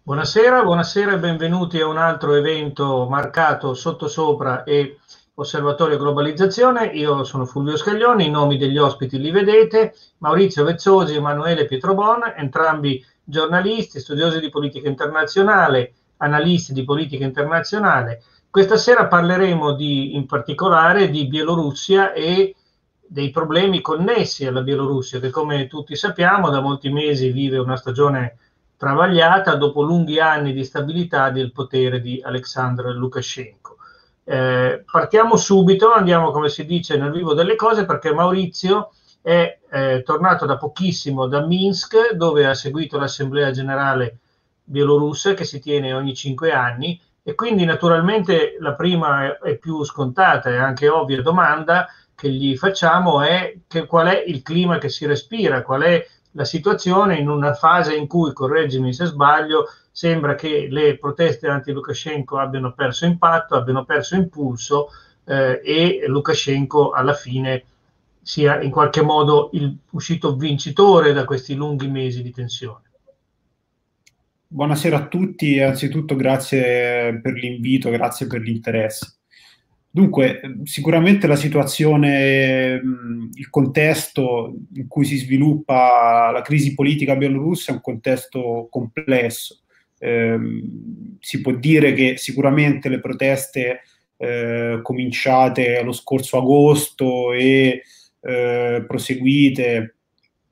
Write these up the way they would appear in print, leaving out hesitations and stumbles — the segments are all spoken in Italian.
Buonasera, buonasera e benvenuti a un altro evento marcato Sottosopra e Osservatorio Globalizzazione. Io sono Fulvio Scaglioni, i nomi degli ospiti li vedete: Maurizio Vezzosi e Emanuele Pietrobon, entrambi giornalisti, studiosi di politica internazionale, analisti di politica internazionale. Questa sera parleremo in particolare di Bielorussia e dei problemi connessi alla Bielorussia, che come tutti sappiamo da molti mesi vive una stagione travagliata dopo lunghi anni di stabilità del potere di Alexandr Lukashenko. Partiamo subito, andiamo come si dice nel vivo delle cose, perché Maurizio è tornato da pochissimo da Minsk, dove ha seguito l'Assemblea Generale bielorussa che si tiene ogni 5 anni, e quindi naturalmente la prima e più scontata e anche ovvia domanda che gli facciamo è qual è il clima che si respira, qual è la situazione in una fase in cui, correggimi se sbaglio, sembra che le proteste anti-Lukashenko abbiano perso impatto, abbiano perso impulso, e Lukashenko alla fine sia in qualche modo uscito vincitore da questi lunghi mesi di tensione. Buonasera a tutti, anzitutto grazie per l'invito, grazie per l'interesse. Dunque, sicuramente la situazione, il contesto in cui si sviluppa la crisi politica bielorussa è un contesto complesso. Si può dire che sicuramente le proteste cominciate lo scorso agosto e proseguite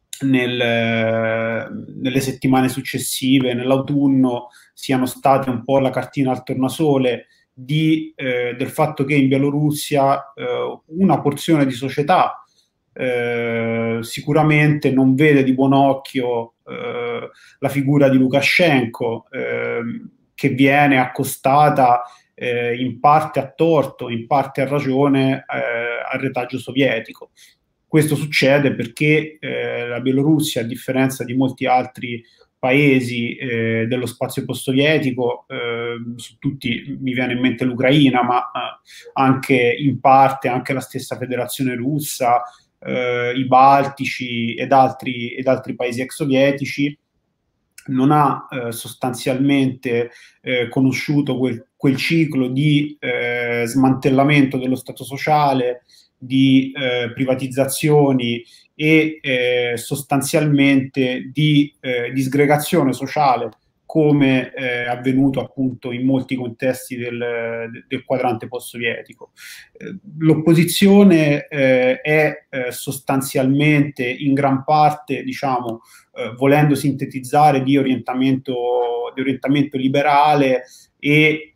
nelle settimane successive, nell'autunno, siano state un po' la cartina al tornasole del fatto che in Bielorussia una porzione di società sicuramente non vede di buon occhio la figura di Lukashenko, che viene accostata in parte a torto, in parte a ragione al retaggio sovietico. Questo succede perché la Bielorussia, a differenza di molti altri paesi dello spazio post-sovietico, su tutti mi viene in mente l'Ucraina, ma anche in parte anche la stessa Federazione Russa, i Baltici ed altri paesi ex sovietici, non ha sostanzialmente conosciuto quel ciclo di smantellamento dello Stato sociale, di privatizzazioni e sostanzialmente di disgregazione sociale, come avvenuto appunto in molti contesti del quadrante post-sovietico. L'opposizione è sostanzialmente in gran parte, diciamo, volendo sintetizzare, di orientamento liberale e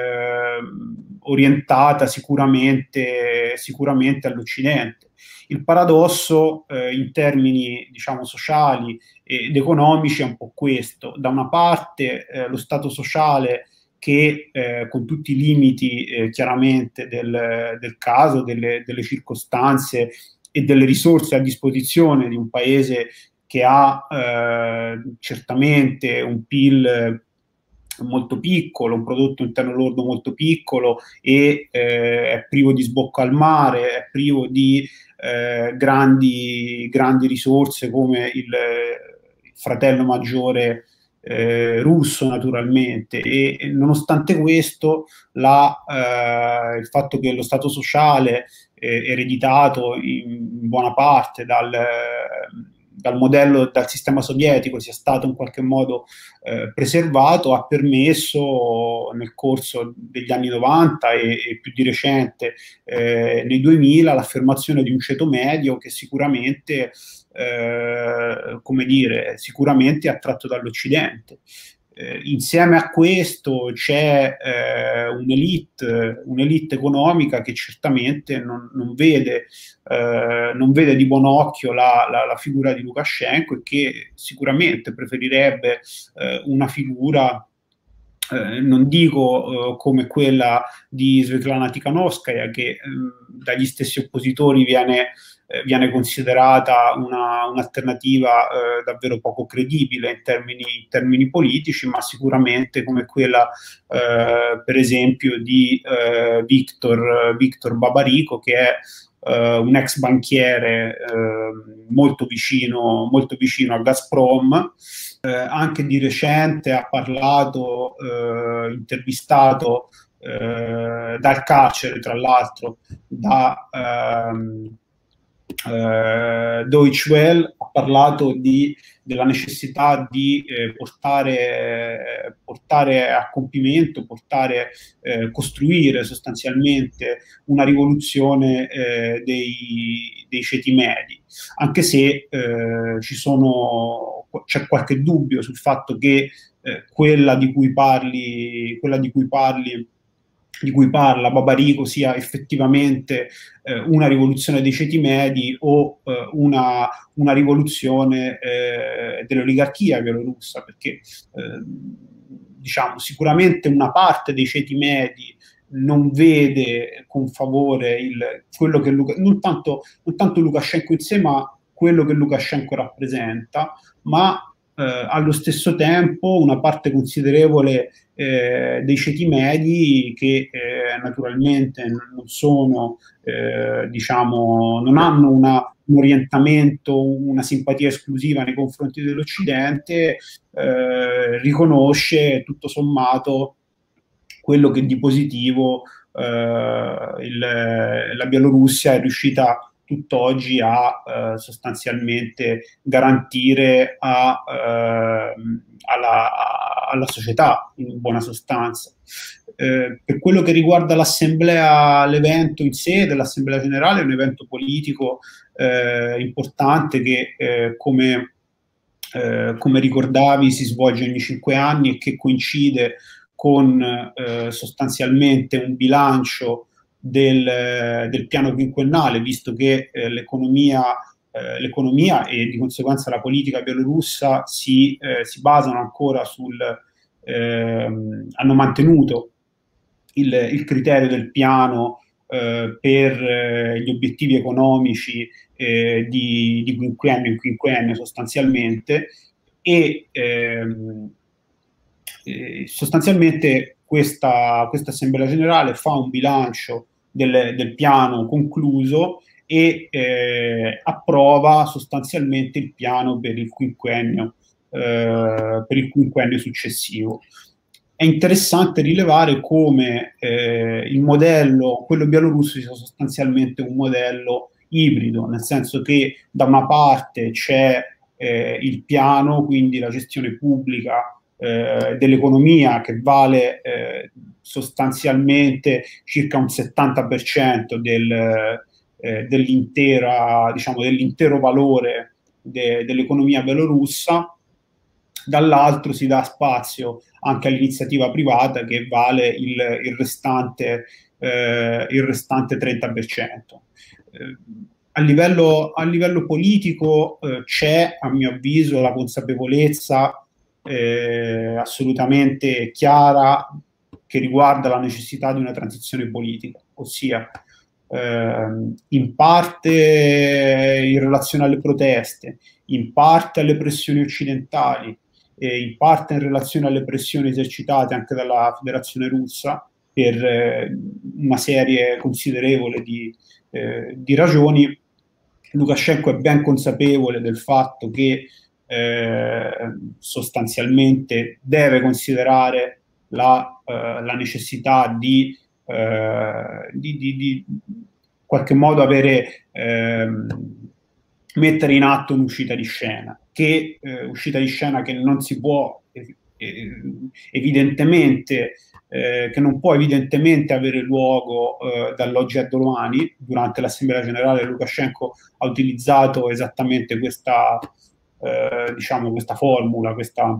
orientata sicuramente all'Occidente. Il paradosso in termini, diciamo, sociali ed economici è un po' questo: da una parte lo Stato sociale che con tutti i limiti chiaramente del caso, delle circostanze e delle risorse a disposizione di un paese che ha certamente un PIL molto piccolo, un prodotto interno lordo molto piccolo e è privo di sbocco al mare, è privo di grandi risorse come il fratello maggiore russo, naturalmente. E nonostante questo il fatto che lo Stato sociale ereditato in buona parte dal sistema sovietico sia stato in qualche modo preservato, ha permesso nel corso degli anni 90 e più di recente nei 2000 l'affermazione di un ceto medio che sicuramente, come dire, sicuramente è attratto dall'Occidente. Insieme a questo c'è un'elite economica che certamente non vede di buon occhio la figura di Lukashenko e che sicuramente preferirebbe una figura, non dico come quella di Svetlana Tikhanovskaya, che dagli stessi oppositori viene considerata un'alternativa davvero poco credibile in termini politici, ma sicuramente come quella per esempio di Viktor Babariko, che è un ex banchiere molto vicino a Gazprom, anche di recente ha parlato, intervistato dal carcere, tra l'altro, da Deutsche Welle, ha parlato della necessità di portare a compimento, costruire sostanzialmente una rivoluzione dei ceti medi, anche se c'è qualche dubbio sul fatto che quella di cui parla Babarico sia effettivamente una rivoluzione dei ceti medi o una rivoluzione dell'oligarchia bielorussa, perché diciamo sicuramente una parte dei ceti medi non vede con favore quello che non tanto Lukashenko in sé, ma quello che Lukashenko rappresenta, ma allo stesso tempo una parte considerevole dei ceti medi che naturalmente non sono, diciamo, non hanno un orientamento, una simpatia esclusiva nei confronti dell'Occidente, riconosce tutto sommato quello che di positivo la Bielorussia è riuscita tutt'oggi a sostanzialmente garantire alla società, in buona sostanza. Per quello che riguarda l'assemblea, l'evento in sé dell'assemblea generale è un evento politico importante che come ricordavi si svolge ogni 5 anni e che coincide con sostanzialmente un bilancio del piano quinquennale, visto che l'economia e di conseguenza la politica bielorussa si basano ancora hanno mantenuto il criterio del piano per gli obiettivi economici di quinquennio in quinquennio sostanzialmente, e sostanzialmente questa assemblea generale fa un bilancio del piano concluso e approva sostanzialmente il piano per il quinquennio successivo. È interessante rilevare come il modello, quello bielorusso, sia sostanzialmente un modello ibrido, nel senso che da una parte c'è il piano, quindi la gestione pubblica dell'economia, che vale sostanzialmente circa un 70% dell'intero valore dell'economia bielorussa. Dall'altro si dà spazio anche all'iniziativa privata, che vale il restante 30%. A livello politico c'è, a mio avviso, la consapevolezza assolutamente chiara che riguarda la necessità di una transizione politica, ossia in parte in relazione alle proteste, in parte alle pressioni occidentali, in parte in relazione alle pressioni esercitate anche dalla Federazione Russa per una serie considerevole di ragioni. Lukashenko è ben consapevole del fatto che sostanzialmente deve considerare la necessità di qualche modo mettere in atto un'uscita di scena, che non si può evidentemente che non può evidentemente avere luogo dall'oggi al domani. Durante l'Assemblea Generale Lukashenko ha utilizzato esattamente questa formula, questa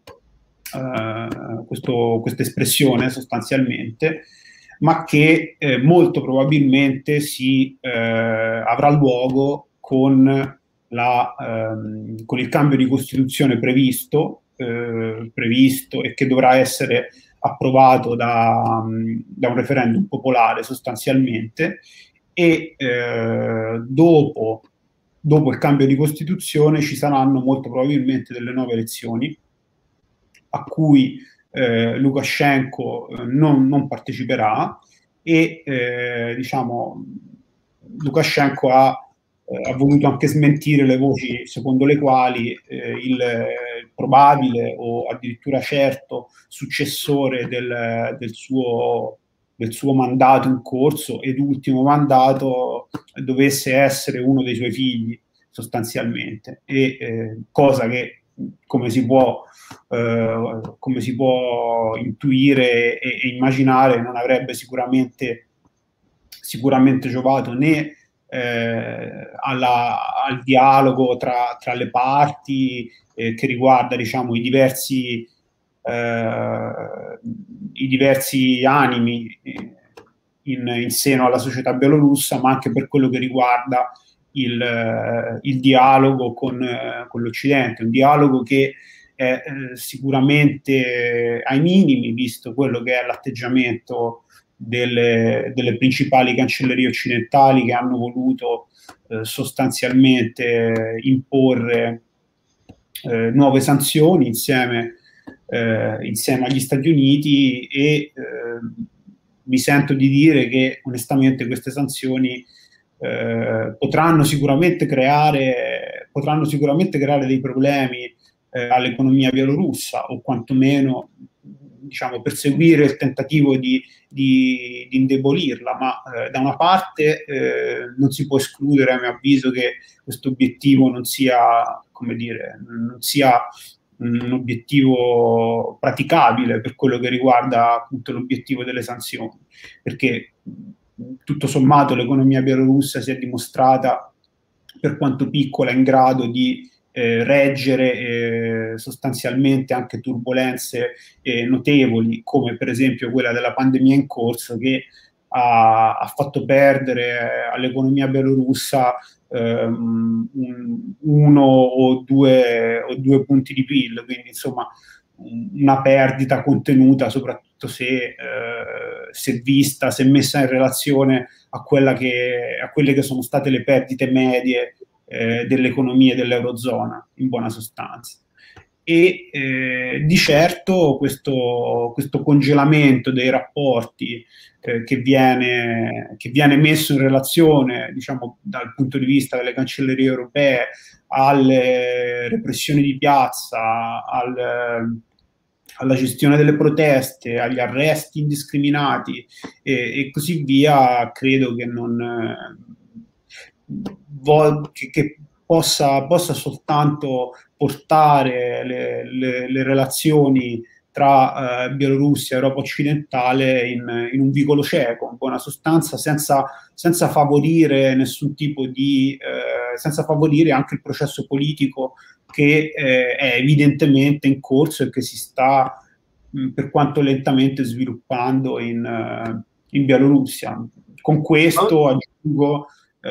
espressione sostanzialmente, ma che molto probabilmente avrà luogo con il cambio di Costituzione previsto e che dovrà essere approvato da un referendum popolare sostanzialmente, e dopo il cambio di Costituzione ci saranno molto probabilmente delle nuove elezioni a cui Lukashenko non parteciperà, e Lukashenko ha voluto anche smentire le voci secondo le quali il probabile o addirittura certo successore del suo mandato in corso ed ultimo mandato dovesse essere uno dei suoi figli sostanzialmente, cosa che come si può intuire e immaginare non avrebbe sicuramente giovato né al dialogo tra le parti che riguarda, diciamo, i diversi animi in seno alla società bielorussa, ma anche per quello che riguarda il dialogo con l'Occidente, un dialogo che è sicuramente ai minimi, visto quello che è l'atteggiamento delle principali cancellerie occidentali che hanno voluto sostanzialmente imporre nuove sanzioni insieme agli Stati Uniti e mi sento di dire che onestamente queste sanzioni potranno sicuramente creare dei problemi all'economia bielorussa, o quantomeno, diciamo, perseguire il tentativo di indebolirla, ma da una parte non si può escludere, a mio avviso, che questo obiettivo non sia, come dire, non sia un obiettivo praticabile per quello che riguarda appunto l'obiettivo delle sanzioni, perché tutto sommato l'economia bielorussa si è dimostrata, per quanto piccola, in grado di reggere sostanzialmente anche turbolenze notevoli, come per esempio quella della pandemia in corso, che ha fatto perdere all'economia bielorussa uno o due punti di PIL, quindi insomma una perdita contenuta, soprattutto se messa in relazione a quelle che sono state le perdite medie dell'economia dell'Eurozona, in buona sostanza. E di certo questo congelamento dei rapporti che viene messo in relazione, diciamo, dal punto di vista delle cancellerie europee alle repressioni di piazza, alla gestione delle proteste, agli arresti indiscriminati e così via, credo che che possa soltanto portare le relazioni tra Bielorussia e Europa occidentale in un vicolo cieco, in buona sostanza, senza favorire nessun tipo senza favorire anche il processo politico che è evidentemente in corso e che si sta, per quanto lentamente, sviluppando in Bielorussia. Con questo aggiungo,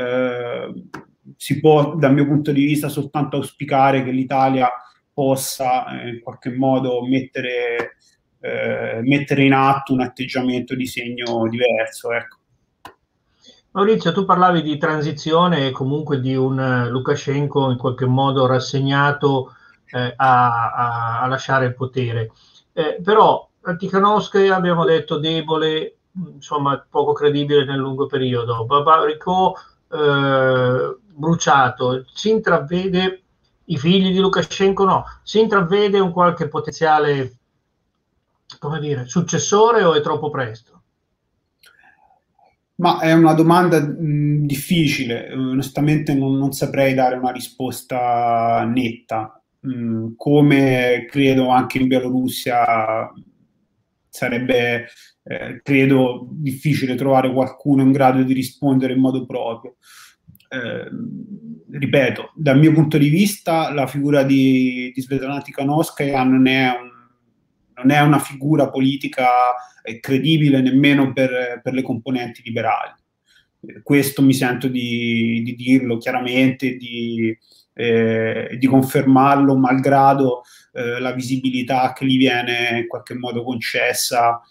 si può, dal mio punto di vista, soltanto auspicare che l'Italia possa in qualche modo mettere in atto un atteggiamento di segno diverso. Ecco. Maurizio, tu parlavi di transizione e comunque di un Lukashenko in qualche modo rassegnato a lasciare il potere. Però Tikhanovskaya abbiamo detto debole, insomma poco credibile nel lungo periodo. Babarikò bruciato. Si intravede, i figli di Lukashenko no, si intravede un qualche potenziale, come dire, successore o è troppo presto? Ma è una domanda difficile, onestamente non saprei dare una risposta netta. Come credo anche in Bielorussia sarebbe, credo, difficile trovare qualcuno in grado di rispondere in modo proprio. Ripeto, dal mio punto di vista la figura di Svetlana Tikhanovskaya non è una figura politica credibile nemmeno per le componenti liberali. Questo mi sento di dirlo chiaramente, di confermarlo, malgrado la visibilità che gli viene in qualche modo concessa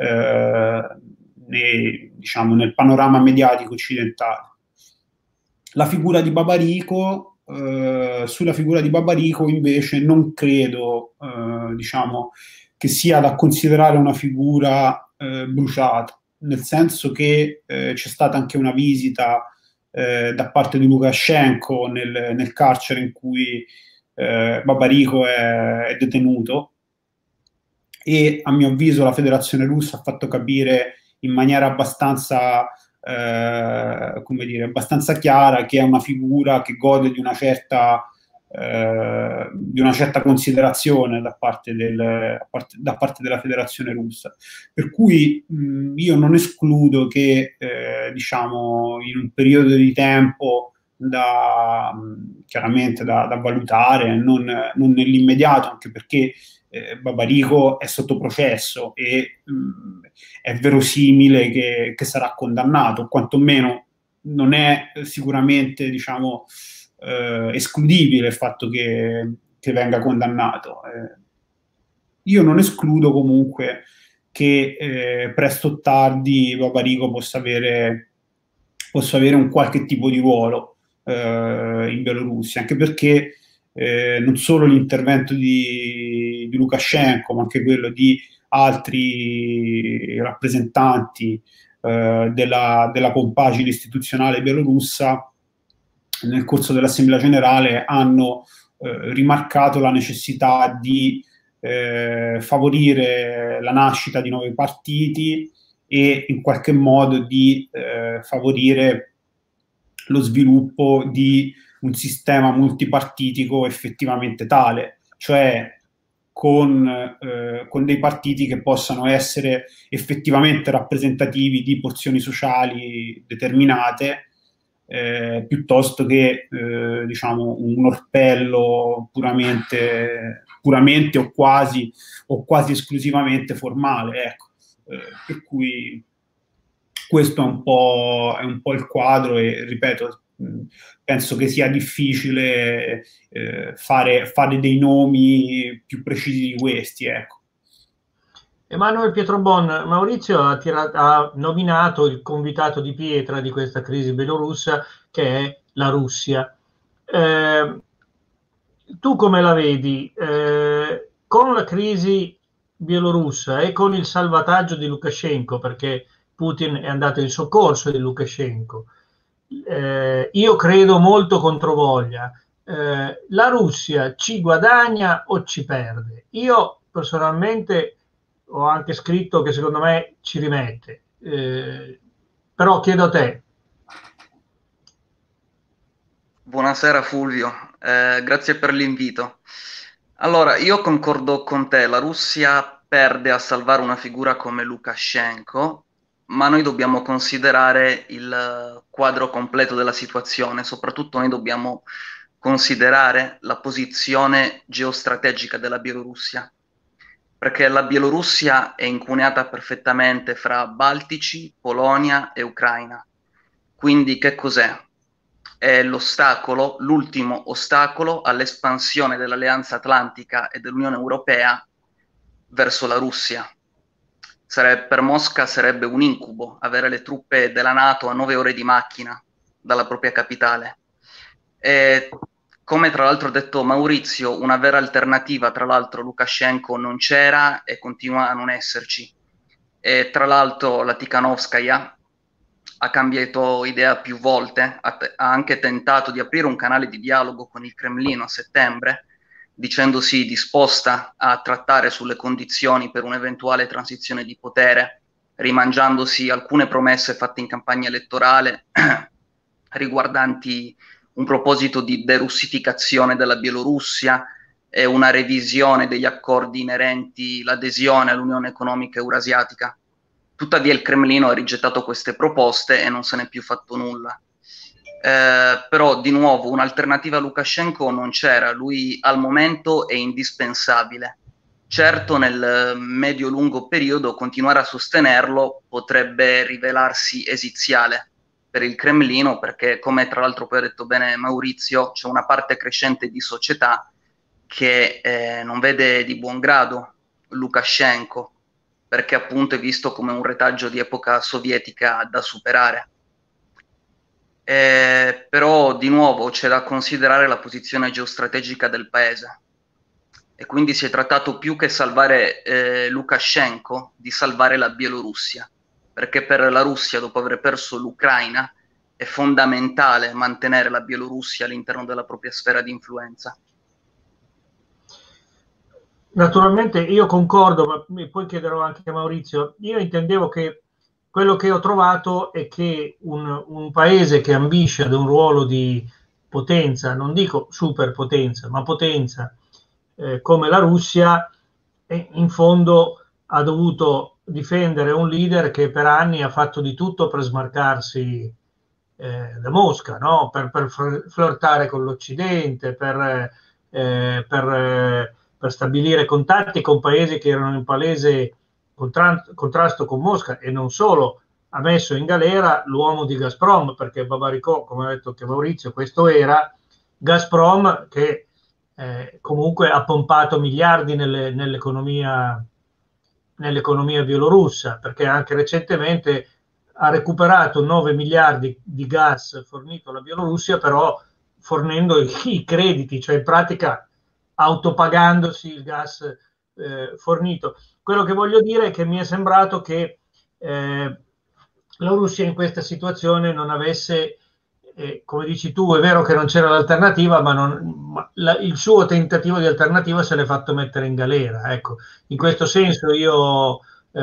diciamo, nel panorama mediatico occidentale. La figura di Babarikò, sulla figura di Babarikò invece non credo, diciamo, che sia da considerare una figura bruciata, nel senso che c'è stata anche una visita da parte di Lukashenko nel carcere in cui Babarico è detenuto, e a mio avviso la Federazione Russa ha fatto capire in maniera abbastanza, come dire, abbastanza chiara che è una figura che gode di una certa considerazione da parte della Federazione Russa. Per cui io non escludo che, diciamo, in un periodo di tempo chiaramente da valutare, non nell'immediato, anche perché Babarico è sotto processo e è verosimile che sarà condannato, quantomeno non è sicuramente, diciamo, escludibile il fatto che venga condannato. Io non escludo comunque che presto o tardi Babarico possa avere un qualche tipo di ruolo in Bielorussia, anche perché non solo l'intervento di Lukashenko, ma anche quello di altri rappresentanti della compagine istituzionale bielorussa nel corso dell'Assemblea Generale hanno rimarcato la necessità di favorire la nascita di nuovi partiti e in qualche modo di favorire lo sviluppo di un sistema multipartitico effettivamente tale, cioè con dei partiti che possano essere effettivamente rappresentativi di porzioni sociali determinate, piuttosto che diciamo un orpello puramente o quasi esclusivamente formale, ecco. Per cui questo è un po' il quadro e, ripeto, penso che sia difficile fare dei nomi più precisi di questi, ecco. Emanuele Pietrobon, Maurizio ha nominato il convitato di pietra di questa crisi belorussa, che è la Russia. Tu come la vedi? Con la crisi bielorussa e con il salvataggio di Lukashenko, perché Putin è andato in soccorso di Lukashenko, io credo molto controvoglia. La Russia ci guadagna o ci perde? Io personalmente ho anche scritto che secondo me ci rimette, però chiedo a te. Buonasera Fulvio, grazie per l'invito. Allora, io concordo con te, la Russia perde a salvare una figura come Lukashenko, ma noi dobbiamo considerare il quadro completo della situazione, soprattutto noi dobbiamo considerare la posizione geostrategica della Bielorussia, perché la Bielorussia è incuneata perfettamente fra Baltici, Polonia e Ucraina. Quindi che cos'è? È l'ostacolo, l'ultimo ostacolo all'espansione dell'Alleanza Atlantica e dell'Unione Europea verso la Russia. Per Mosca sarebbe un incubo avere le truppe della NATO a 9 ore di macchina dalla propria capitale. E, come tra l'altro ha detto Maurizio, una vera alternativa, tra l'altro Lukashenko non c'era e continua a non esserci. E tra l'altro la Tikhanovskaya ha cambiato idea più volte, ha anche tentato di aprire un canale di dialogo con il Cremlino a settembre, dicendosi disposta a trattare sulle condizioni per un'eventuale transizione di potere, rimangiandosi alcune promesse fatte in campagna elettorale riguardanti un proposito di derussificazione della Bielorussia e una revisione degli accordi inerenti l'adesione all'Unione Economica Eurasiatica. Tuttavia il Cremlino ha rigettato queste proposte e non se n'è più fatto nulla. Però di nuovo un'alternativa a Lukashenko non c'era, lui al momento è indispensabile. Certo nel medio-lungo periodo continuare a sostenerlo potrebbe rivelarsi esiziale per il Cremlino, perché come tra l'altro poi ha detto bene Maurizio, c'è una parte crescente di società che non vede di buon grado Lukashenko, perché appunto è visto come un retaggio di epoca sovietica da superare. Però di nuovo c'è da considerare la posizione geostrategica del paese e quindi si è trattato più che salvare Lukashenko di salvare la Bielorussia, perché per la Russia, dopo aver perso l'Ucraina, è fondamentale mantenere la Bielorussia all'interno della propria sfera di influenza. Naturalmente io concordo, ma poi chiederò anche a Maurizio. Io intendevo che quello che ho trovato è che un paese che ambisce ad un ruolo di potenza, non dico superpotenza, ma potenza, come la Russia, in fondo ha dovuto difendere un leader che per anni ha fatto di tutto per smarcarsi da Mosca, no? Per flirtare con l'Occidente, per stabilire contatti con paesi che erano in palese contrasto con Mosca, e non solo. Ha messo in galera l'uomo di Gazprom, perché Babaricò, come ha detto che Maurizio, questo era Gazprom, che comunque ha pompato miliardi nell'economia bielorussa, perché anche recentemente ha recuperato 9 miliardi di gas fornito alla Bielorussia, però fornendo i crediti, cioè in pratica autopagandosi il gas fornito. Quello che voglio dire è che mi è sembrato che la Russia in questa situazione non avesse, come dici tu, è vero che non c'era l'alternativa, ma il suo tentativo di alternativa se l'è fatto mettere in galera. Ecco, in questo senso io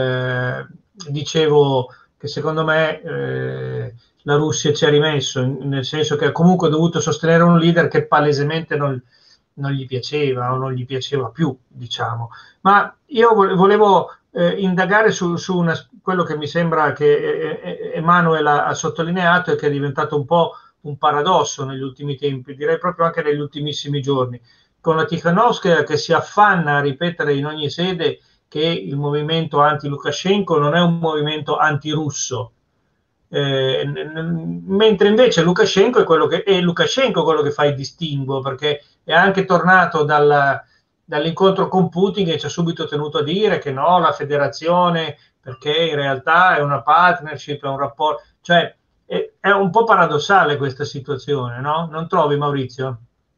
dicevo che secondo me la Russia ci ha rimesso, nel senso che ha comunque dovuto sostenere un leader che palesemente non gli piaceva o non gli piaceva più, diciamo. Ma io volevo indagare su quello che mi sembra che Emanuele ha sottolineato e che è diventato un po' un paradosso negli ultimi tempi, direi proprio anche negli ultimissimi giorni, con la Tikhanovskaya che si affanna a ripetere in ogni sede che il movimento anti-Lukashenko non è un movimento antirusso, mentre invece Lukashenko è Lukashenko quello che fa il distinguo, perché è anche tornato dall'incontro con Putin e ci ha subito tenuto a dire che no, la federazione, perché in realtà è una partnership, è un rapporto, cioè è un po' paradossale questa situazione, no? Non trovi, Maurizio?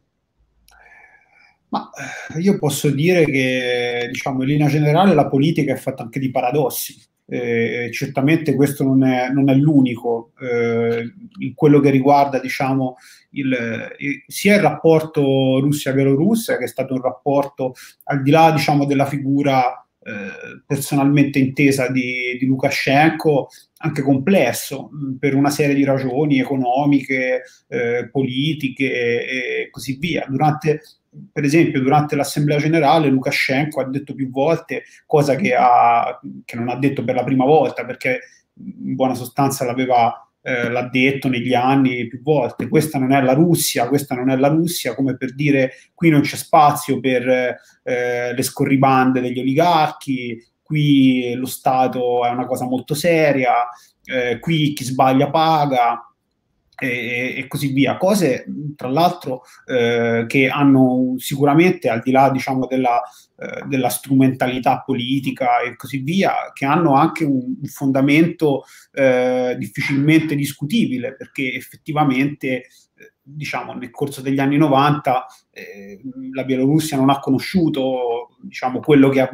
Ma io posso dire che, diciamo, in linea generale la politica è fatta anche di paradossi. Certamente questo non è l'unico, in quello che riguarda, diciamo, sia il rapporto Russia-Bielorussia, che è stato un rapporto al di là, diciamo, della figura personalmente intesa di Lukashenko, anche complesso per una serie di ragioni economiche, politiche e così via. Per esempio, durante l'Assemblea Generale Lukashenko ha detto più volte, cosa che non ha detto per la prima volta, perché in buona sostanza l'ha detto negli anni più volte: questa non è la Russia, questa non è la Russia, come per dire qui non c'è spazio per le scorribande degli oligarchi, qui lo Stato è una cosa molto seria, qui chi sbaglia paga. E così via, cose tra l'altro che hanno sicuramente, al di là, diciamo, della strumentalità politica e così via, che hanno anche un fondamento difficilmente discutibile, perché effettivamente diciamo nel corso degli anni 90 la Bielorussia non ha conosciuto, diciamo, quello che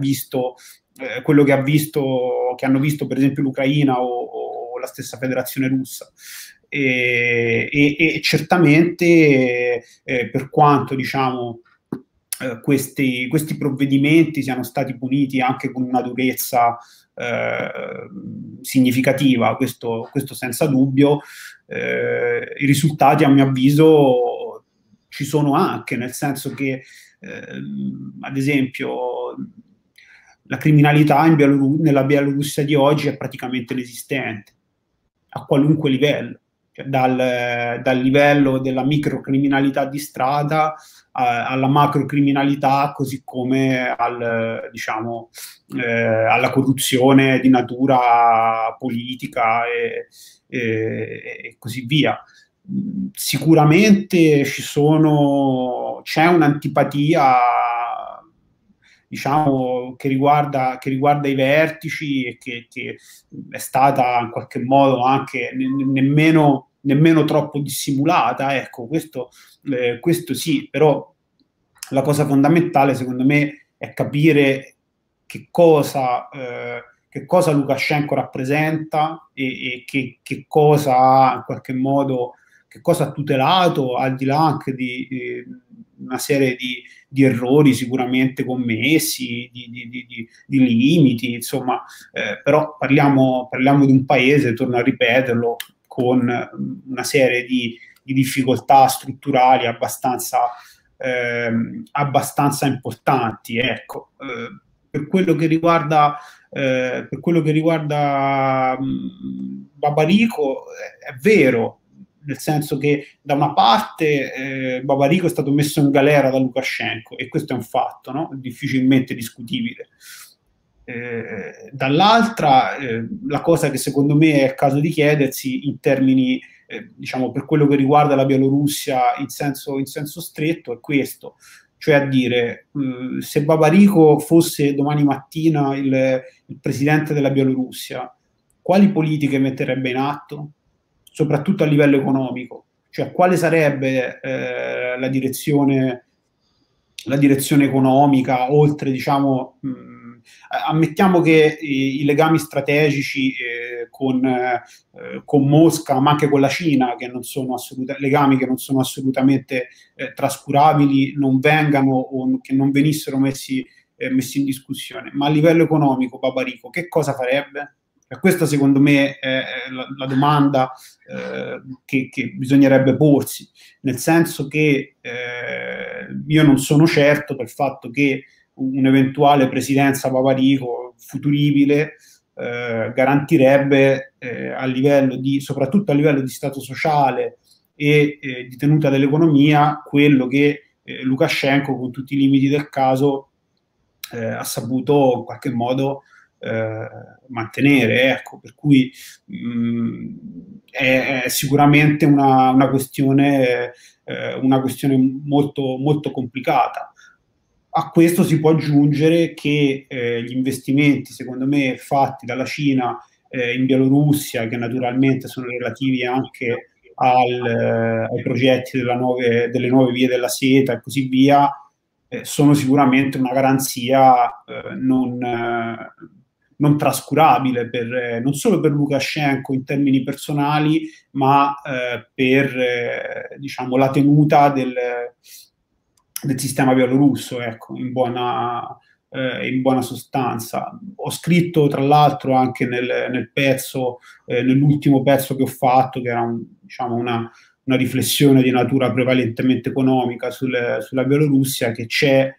hanno visto per esempio l'Ucraina o la stessa Federazione Russa. E certamente per quanto, diciamo, questi provvedimenti siano stati puniti anche con una durezza significativa, questo senza dubbio, i risultati a mio avviso ci sono anche, nel senso che ad esempio la criminalità nella Bielorussia di oggi è praticamente inesistente a qualunque livello, cioè dal livello della microcriminalità di strada alla macrocriminalità, così come diciamo, alla corruzione di natura politica e così via. Sicuramente c'è un'antipatia, diciamo, che riguarda i vertici e che è stata in qualche modo anche nemmeno troppo dissimulata, ecco, questo sì, però la cosa fondamentale secondo me è capire che cosa Lukashenko rappresenta e che cosa ha in qualche modo, che cosa ha tutelato, al di là anche una serie di errori sicuramente commessi, di limiti, insomma, però parliamo di un paese, torno a ripeterlo, con una serie di difficoltà strutturali abbastanza importanti, ecco. Per quello che riguarda Babarico, è vero, nel senso che da una parte Babarico è stato messo in galera da Lukashenko, e questo è un fatto, no? Difficilmente discutibile. Dall'altra, la cosa che secondo me è il caso di chiedersi in termini, diciamo, per quello che riguarda la Bielorussia in senso stretto, è questo, cioè a dire, se Babarico fosse domani mattina il presidente della Bielorussia, quali politiche metterebbe in atto, soprattutto a livello economico? Cioè, quale sarebbe la direzione economica, oltre, diciamo, ammettiamo che i legami strategici con Mosca, ma anche con la Cina, che non sono legami che non sono assolutamente trascurabili, non vengano, o che non venissero messi in discussione. Ma a livello economico, Babarico, che cosa farebbe? Questa secondo me è la domanda che bisognerebbe porsi, nel senso che io non sono certo del fatto che un'eventuale presidenza Babarico futuribile garantirebbe soprattutto a livello di stato sociale e di tenuta dell'economia, quello che Lukashenko, con tutti i limiti del caso, ha saputo in qualche modo mantenere, ecco. Per cui è sicuramente una questione molto, molto complicata. A questo si può aggiungere che gli investimenti, secondo me, fatti dalla Cina in Bielorussia, che naturalmente sono relativi anche ai progetti delle nuove vie della seta e così via, sono sicuramente una garanzia non trascurabile non solo per Lukashenko in termini personali, ma per diciamo, la tenuta del sistema bielorusso, ecco, in buona sostanza. Ho scritto tra l'altro anche nell'ultimo pezzo che ho fatto, che era diciamo una riflessione di natura prevalentemente economica sulla Bielorussia, che c'è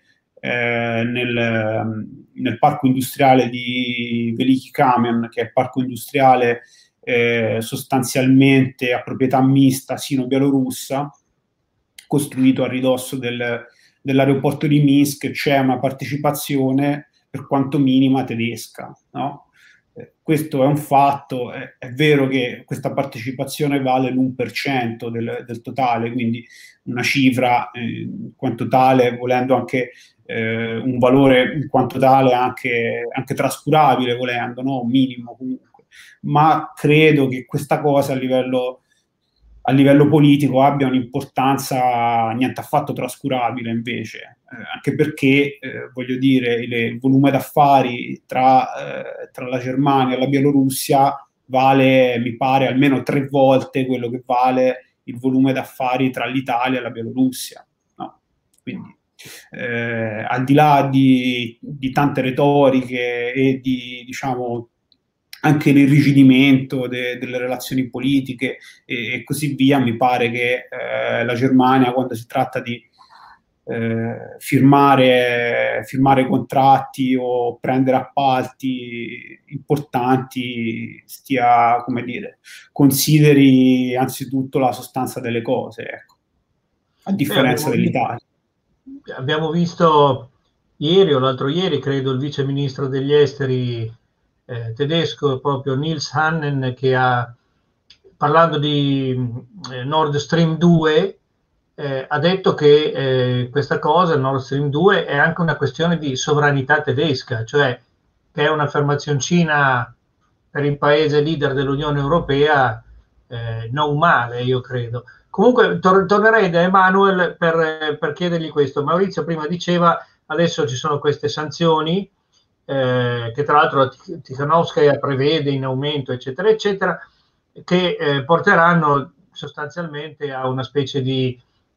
nel parco industriale di Veliki Kamen, che è parco industriale sostanzialmente a proprietà mista sino-bielorussa, costruito a ridosso dell'aeroporto di Minsk. C'è una partecipazione per quanto minima tedesca, no? Questo è un fatto. È vero che questa partecipazione vale l'1% del totale, quindi una cifra in quanto tale, volendo anche un valore in quanto tale anche trascurabile, volendo, no? Un minimo comunque. Ma credo che questa cosa a livello politico abbia un'importanza niente affatto trascurabile, invece, anche perché, voglio dire, il volume d'affari tra la Germania e la Bielorussia vale, mi pare, almeno 3 volte quello che vale il volume d'affari tra l'Italia e la Bielorussia, no? Quindi, al di là di tante retoriche e di, diciamo, anche l'irrigidimento delle relazioni politiche e così via, mi pare che la Germania, quando si tratta di firmare contratti o prendere appalti importanti, stia, come dire, consideri anzitutto la sostanza delle cose, ecco, a differenza dell'Italia. Abbiamo visto ieri o l'altro ieri, credo, il vice ministro degli esteri tedesco, proprio Nils Hannen, che parlando di Nord Stream 2, ha detto che questa cosa, Nord Stream 2, è anche una questione di sovranità tedesca, cioè che è un'affermazioncina per il paese leader dell'Unione Europea non male, io credo. Comunque tornerei da Emanuel per chiedergli questo. Maurizio prima diceva, adesso ci sono queste sanzioni, che tra l'altro Tikhanovskaya prevede in aumento, eccetera, eccetera, che porteranno sostanzialmente a una specie di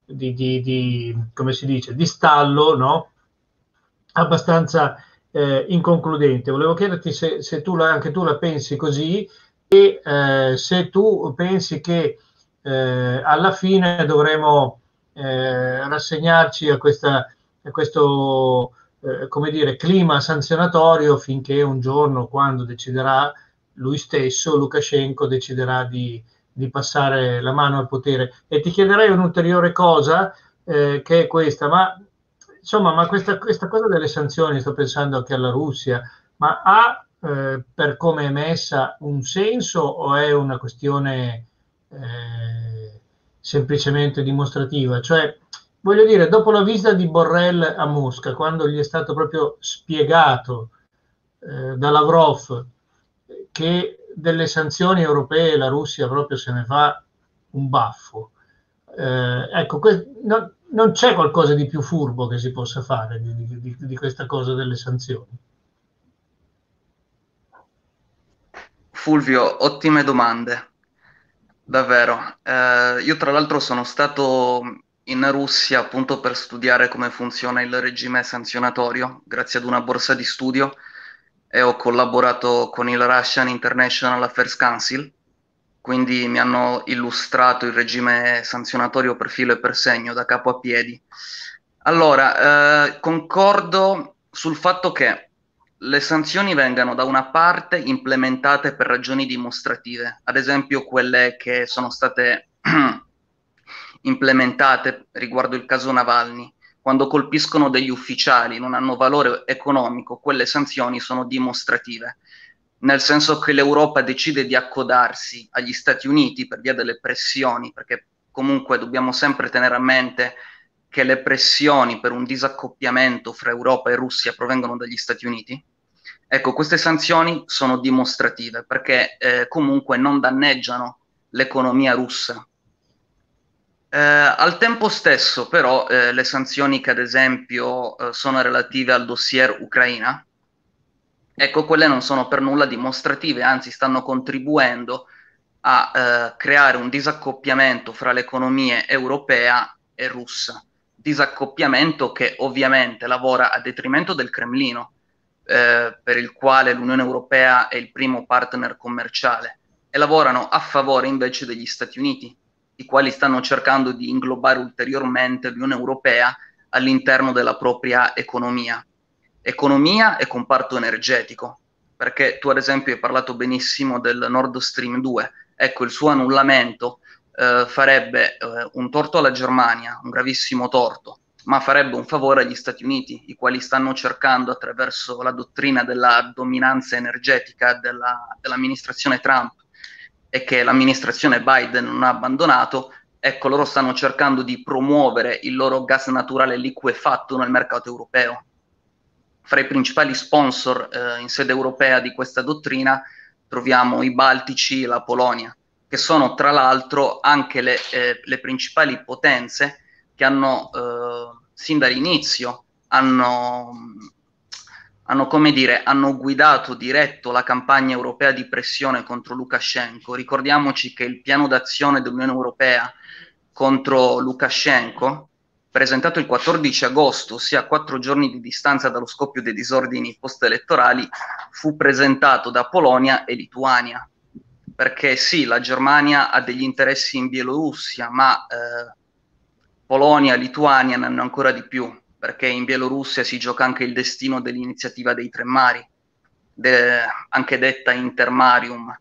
come si dice, di stallo, no? Abbastanza inconcludente. Volevo chiederti se tu anche tu la pensi così e se tu pensi che alla fine dovremo rassegnarci a questo come dire, clima sanzionatorio finché un giorno, quando deciderà lui stesso, Lukashenko, deciderà di passare la mano al potere. E ti chiederei un'ulteriore cosa, che è questa, ma insomma, ma questa cosa delle sanzioni, sto pensando anche alla Russia, ma ha per come è messa un senso o è una questione semplicemente dimostrativa? Cioè, voglio dire, dopo la visita di Borrell a Mosca, quando gli è stato proprio spiegato da Lavrov che delle sanzioni europee la Russia proprio se ne fa un baffo, ecco, non c'è qualcosa di più furbo che si possa fare di questa cosa delle sanzioni? Fulvio, ottime domande, davvero. Io tra l'altro sono stato in Russia appunto per studiare come funziona il regime sanzionatorio, grazie ad una borsa di studio, e ho collaborato con il Russian International Affairs Council, quindi mi hanno illustrato il regime sanzionatorio per filo e per segno, da capo a piedi. Allora, concordo sul fatto che le sanzioni vengano da una parte implementate per ragioni dimostrative, ad esempio quelle che sono state implementate riguardo il caso Navalny. Quando colpiscono degli ufficiali, non hanno valore economico, quelle sanzioni sono dimostrative, nel senso che l'Europa decide di accodarsi agli Stati Uniti per via delle pressioni, perché comunque dobbiamo sempre tenere a mente che le pressioni per un disaccoppiamento fra Europa e Russia provengono dagli Stati Uniti. Ecco, queste sanzioni sono dimostrative perché comunque non danneggiano l'economia russa. Al tempo stesso, però, le sanzioni che ad esempio sono relative al dossier Ucraina, ecco, quelle non sono per nulla dimostrative, anzi stanno contribuendo a creare un disaccoppiamento fra l'economia europea e russa. Disaccoppiamento che ovviamente lavora a detrimento del Cremlino, per il quale l'Unione Europea è il primo partner commerciale, e lavorano a favore invece degli Stati Uniti, i quali stanno cercando di inglobare ulteriormente l'Unione Europea all'interno della propria economia e comparto energetico, perché tu ad esempio hai parlato benissimo del Nord Stream 2, ecco, il suo annullamento farebbe un torto alla Germania, un gravissimo torto, ma farebbe un favore agli Stati Uniti, i quali stanno cercando attraverso la dottrina della dominanza energetica dell'amministrazione Trump e che l'amministrazione Biden non ha abbandonato. Ecco, loro stanno cercando di promuovere il loro gas naturale liquefatto nel mercato europeo. Fra i principali sponsor in sede europea di questa dottrina troviamo i Baltici e la Polonia, che sono tra l'altro anche le principali potenze che hanno sin dall'inizio come dire, hanno guidato diretto la campagna europea di pressione contro Lukashenko. Ricordiamoci che il piano d'azione dell'Unione Europea contro Lukashenko, presentato il 14 agosto, ossia a 4 giorni di distanza dallo scoppio dei disordini post-elettorali, fu presentato da Polonia e Lituania. Perché sì, la Germania ha degli interessi in Bielorussia, ma Polonia e Lituania ne hanno ancora di più, perché in Bielorussia si gioca anche il destino dell'iniziativa dei Tre Mari, anche detta Intermarium.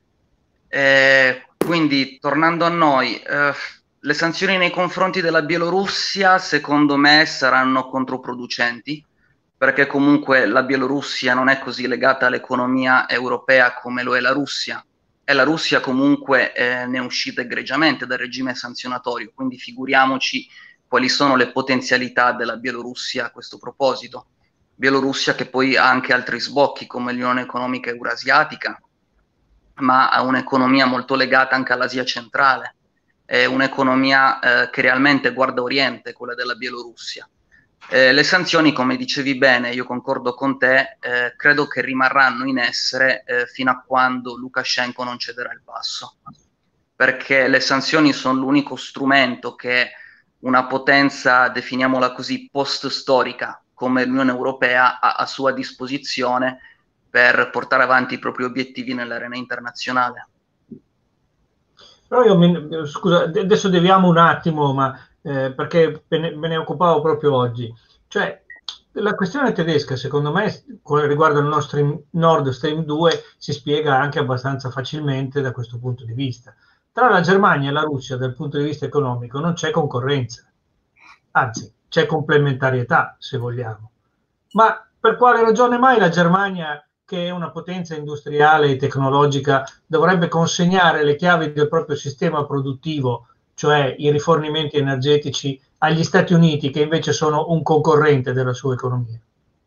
Quindi, tornando a noi, le sanzioni nei confronti della Bielorussia, secondo me, saranno controproducenti, perché comunque la Bielorussia non è così legata all'economia europea come lo è la Russia, e la Russia comunque ne è uscita egregiamente dal regime sanzionatorio, quindi figuriamoci quali sono le potenzialità della Bielorussia a questo proposito. Bielorussia che poi ha anche altri sbocchi come l'Unione Economica Eurasiatica, ma ha un'economia molto legata anche all'Asia centrale, è un'economia che realmente guarda Oriente, quella della Bielorussia. Le sanzioni, come dicevi bene, io concordo con te, credo che rimarranno in essere fino a quando Lukashenko non cederà il passo, perché le sanzioni sono l'unico strumento che una potenza, definiamola così, post-storica come l'Unione Europea ha a sua disposizione per portare avanti i propri obiettivi nell'arena internazionale. Però scusa, adesso deviamo un attimo, ma perché me ne occupavo proprio oggi. Cioè, la questione tedesca, secondo me, riguardo il Nord Stream 2, si spiega anche abbastanza facilmente da questo punto di vista. Tra la Germania e la Russia, dal punto di vista economico, non c'è concorrenza, anzi, c'è complementarietà, se vogliamo. Ma per quale ragione mai la Germania, che è una potenza industriale e tecnologica, dovrebbe consegnare le chiavi del proprio sistema produttivo, cioè i rifornimenti energetici, agli Stati Uniti, che invece sono un concorrente della sua economia?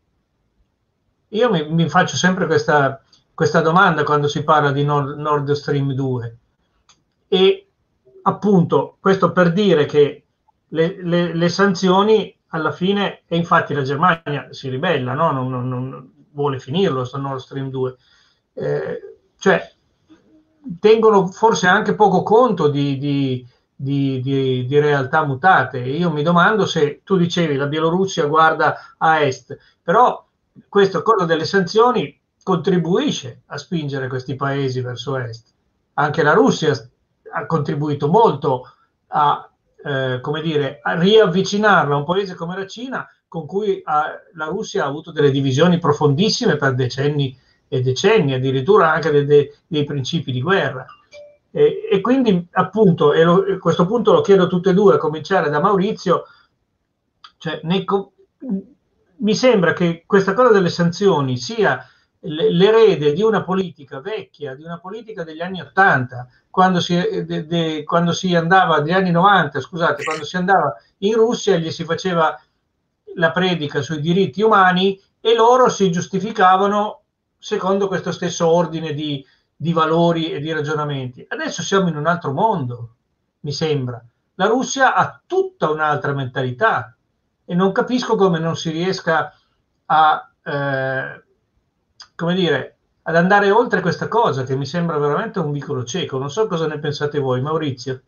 Io mi faccio sempre questa domanda quando si parla di Nord Stream 2. E appunto, questo per dire che le sanzioni alla fine, e infatti la Germania si ribella, no? Non vuole finirlo sto Nord Stream 2, cioè tengono forse anche poco conto di realtà mutate. Io mi domando, se tu dicevi la Bielorussia guarda a est, però questa cosa delle sanzioni contribuisce a spingere questi paesi verso est. Anche la Russia ha contribuito molto a, come dire, a riavvicinarla a un paese come la Cina, con cui la Russia ha avuto delle divisioni profondissime per decenni e decenni, addirittura anche dei principi di guerra. E quindi, appunto, a questo punto lo chiedo a tutte e due, a cominciare da Maurizio, cioè, mi sembra che questa cosa delle sanzioni sia l'erede di una politica vecchia, di una politica degli anni 80, quando si andava, degli anni 90, scusate, quando si andava in Russia e gli si faceva la predica sui diritti umani e loro si giustificavano secondo questo stesso ordine di valori e di ragionamenti. Adesso siamo in un altro mondo, mi sembra. La Russia ha tutta un'altra mentalità e non capisco come non si riesca a, come dire, ad andare oltre questa cosa, che mi sembra veramente un vicolo cieco. Non so cosa ne pensate voi, Maurizio.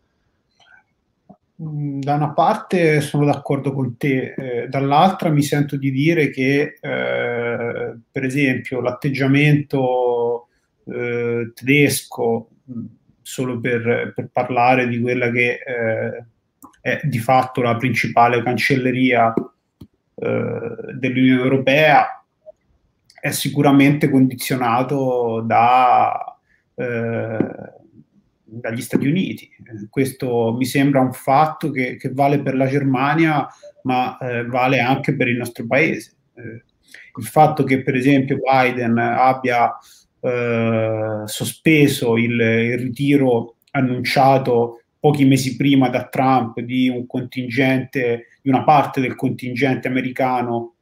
Da una parte sono d'accordo con te, dall'altra mi sento di dire che, per esempio, l'atteggiamento tedesco, solo per parlare di quella che è di fatto la principale cancelleria dell'Unione Europea, è sicuramente condizionato dagli Stati Uniti. Questo mi sembra un fatto che vale per la Germania, ma vale anche per il nostro paese. Il fatto che, per esempio, Biden abbia sospeso il ritiro annunciato pochi mesi prima da Trump di un contingente, di una parte del contingente americano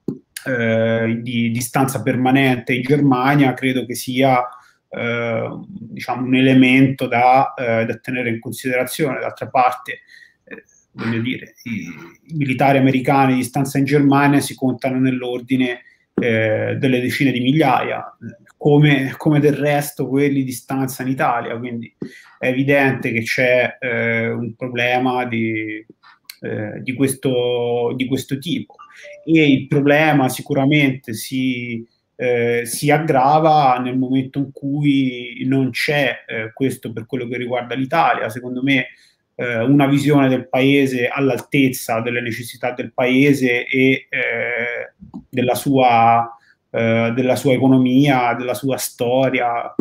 di stanza permanente in Germania, credo che sia diciamo un elemento da tenere in considerazione. D'altra parte, voglio dire, i militari americani di stanza in Germania si contano nell'ordine delle decine di migliaia, come del resto quelli di stanza in Italia, quindi è evidente che c'è un problema di questo tipo, e il problema sicuramente si aggrava nel momento in cui non c'è, questo per quello che riguarda l'Italia, secondo me, una visione del paese all'altezza delle necessità del paese e della sua economia, della sua storia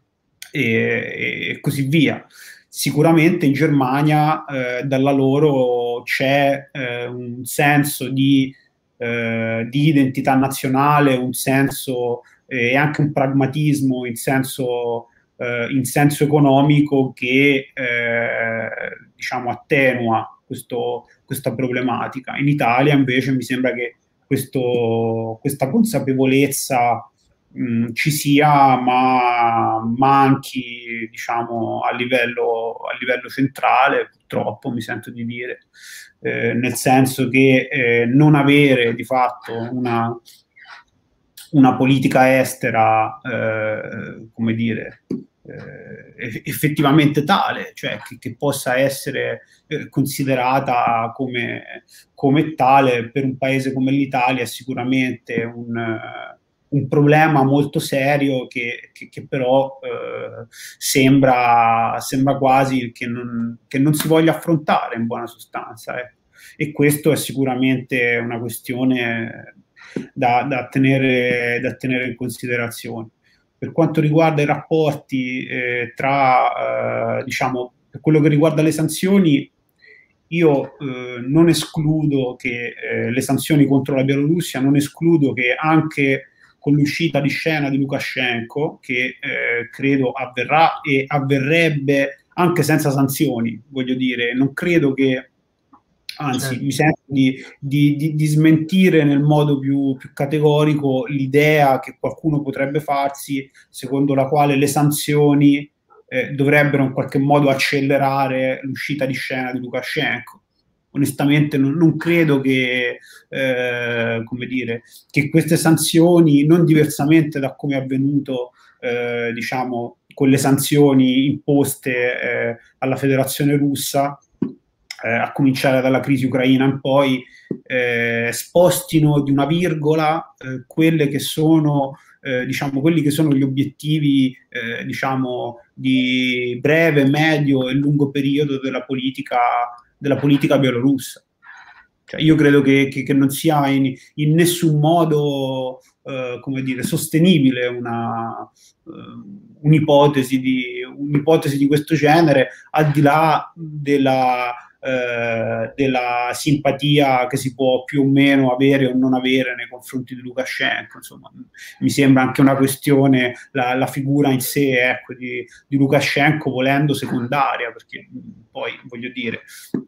e così via. Sicuramente in Germania dalla loro c'è un senso di identità nazionale, un senso e anche un pragmatismo in senso economico che diciamo attenua questa problematica. In Italia invece mi sembra che questa consapevolezza ci sia, ma manchi, diciamo, a livello centrale, purtroppo mi sento di dire, nel senso che non avere di fatto una politica estera, come dire, effettivamente tale, cioè che possa essere considerata come tale per un paese come l'Italia, è sicuramente un problema molto serio che però sembra quasi che non si voglia affrontare in buona sostanza. E questo è sicuramente una questione da tenere in considerazione. Per quanto riguarda i rapporti diciamo, per quello che riguarda le sanzioni, io non escludo che le sanzioni contro la Bielorussia, non escludo che anche con l'uscita di scena di Lukashenko, che credo avverrà e avverrebbe anche senza sanzioni, voglio dire, non credo che, anzi, certo, mi sento di smentire nel modo più categorico l'idea che qualcuno potrebbe farsi, secondo la quale le sanzioni dovrebbero in qualche modo accelerare l'uscita di scena di Lukashenko. Onestamente non credo che, come dire, che queste sanzioni, non diversamente da come è avvenuto diciamo, con le sanzioni imposte alla Federazione Russa, a cominciare dalla crisi ucraina in poi, spostino di una virgola quelle che sono diciamo, quelli che sono gli obiettivi diciamo, di breve, medio e lungo periodo della politica bielorussa. Cioè, io credo che non sia in nessun modo come dire, sostenibile un'ipotesi di questo genere, al di là della simpatia che si può più o meno avere o non avere nei confronti di Lukashenko. Insomma, mi sembra anche una questione, la figura in sé, ecco, di Lukashenko, volendo secondaria, perché poi, voglio dire,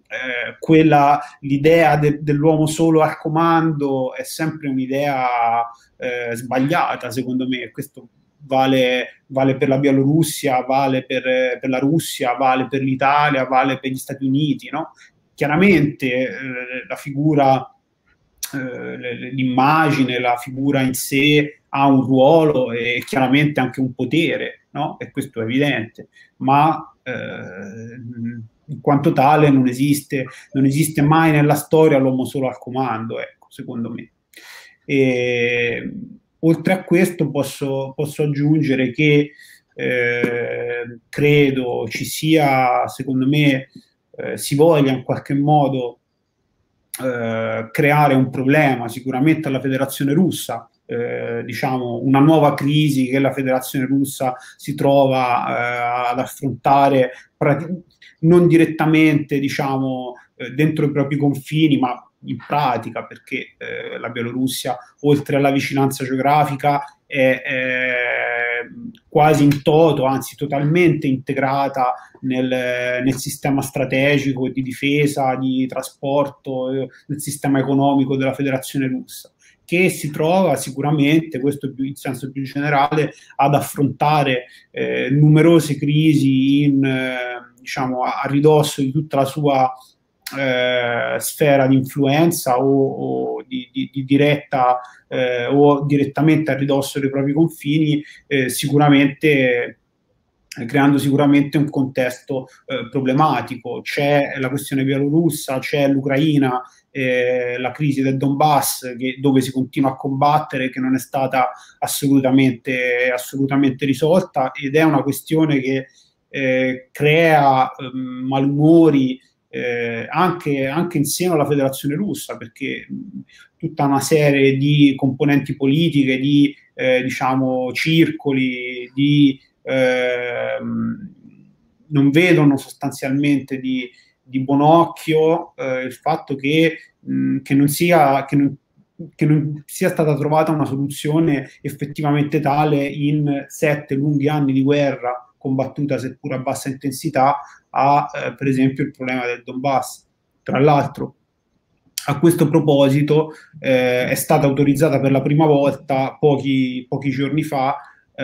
l'idea dell'uomo solo al comando è sempre un'idea sbagliata, secondo me. Questo vale per la Bielorussia, vale per la Russia, vale per l'Italia, vale per gli Stati Uniti, no? Chiaramente la figura, l'immagine, la figura in sé ha un ruolo e chiaramente anche un potere, no? E questo è evidente, ma in quanto tale non esiste mai nella storia l'uomo solo al comando, ecco, secondo me. E oltre a questo posso aggiungere che credo ci sia, secondo me, si voglia in qualche modo creare un problema sicuramente alla Federazione Russa, diciamo una nuova crisi che la Federazione Russa si trova ad affrontare non direttamente, diciamo, dentro i propri confini, ma in pratica, perché la Bielorussia, oltre alla vicinanza geografica, è quasi in toto, anzi totalmente integrata nel sistema strategico di difesa, di trasporto, nel sistema economico della Federazione Russa, che si trova sicuramente, questo in senso più generale, ad affrontare numerose crisi diciamo, a ridosso di tutta la sua sfera di influenza o di diretta o direttamente a ridosso dei propri confini, sicuramente creando sicuramente un contesto problematico. C'è la questione bielorussa, c'è l'Ucraina, la crisi del Donbass, dove si continua a combattere, che non è stata assolutamente risolta, ed è una questione che crea malumori anche in seno alla Federazione Russa, perché tutta una serie di componenti politiche, di diciamo circoli, non vedono sostanzialmente di buon occhio il fatto che non sia stata trovata una soluzione effettivamente tale in 7 lunghi anni di guerra combattuta, seppur a bassa intensità, per esempio il problema del Donbass. Tra l'altro, a questo proposito è stata autorizzata per la prima volta pochi giorni fa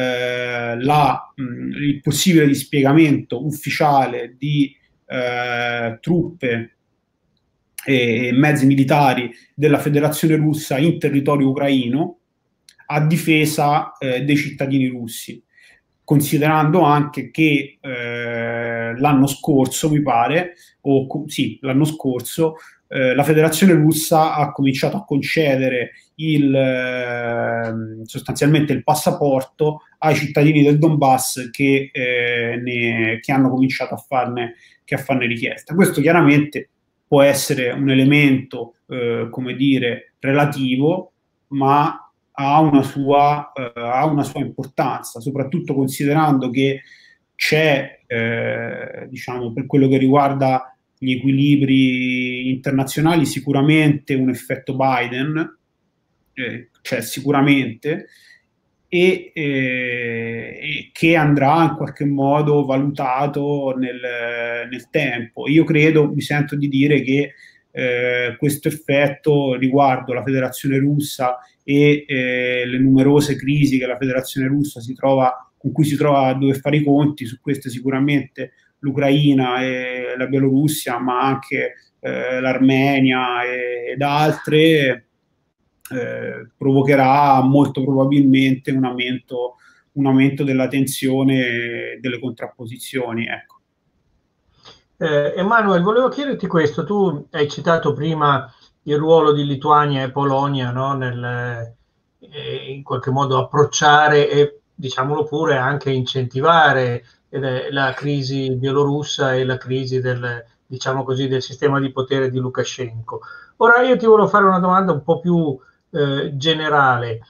il possibile dispiegamento ufficiale di truppe e mezzi militari della Federazione Russa in territorio ucraino a difesa dei cittadini russi. considerando anche che l'anno scorso, mi pare, sì, l'anno scorso, la Federazione Russa ha cominciato a concedere sostanzialmente il passaporto ai cittadini del Donbass che hanno cominciato a farne richiesta. Questo chiaramente può essere un elemento, come dire, relativo, ma ha una sua importanza, soprattutto considerando che c'è, diciamo, per quello che riguarda gli equilibri internazionali, sicuramente un effetto Biden, cioè sicuramente, e che andrà in qualche modo valutato nel tempo. Io credo, mi sento di dire che questo effetto riguardo la Federazione Russa e le numerose crisi che la Federazione Russa con cui si trova a dover fare i conti, su queste sicuramente l'Ucraina e la Bielorussia, ma anche l'Armenia ed altre, provocherà molto probabilmente un aumento della tensione e delle contrapposizioni. Ecco. Emanuele, volevo chiederti questo. Tu hai citato prima il ruolo di Lituania e Polonia, no? In qualche modo approcciare e, diciamolo pure, anche incentivare la crisi bielorussa e la crisi diciamo così, del sistema di potere di Lukashenko. Ora io ti volevo fare una domanda un po' più generale,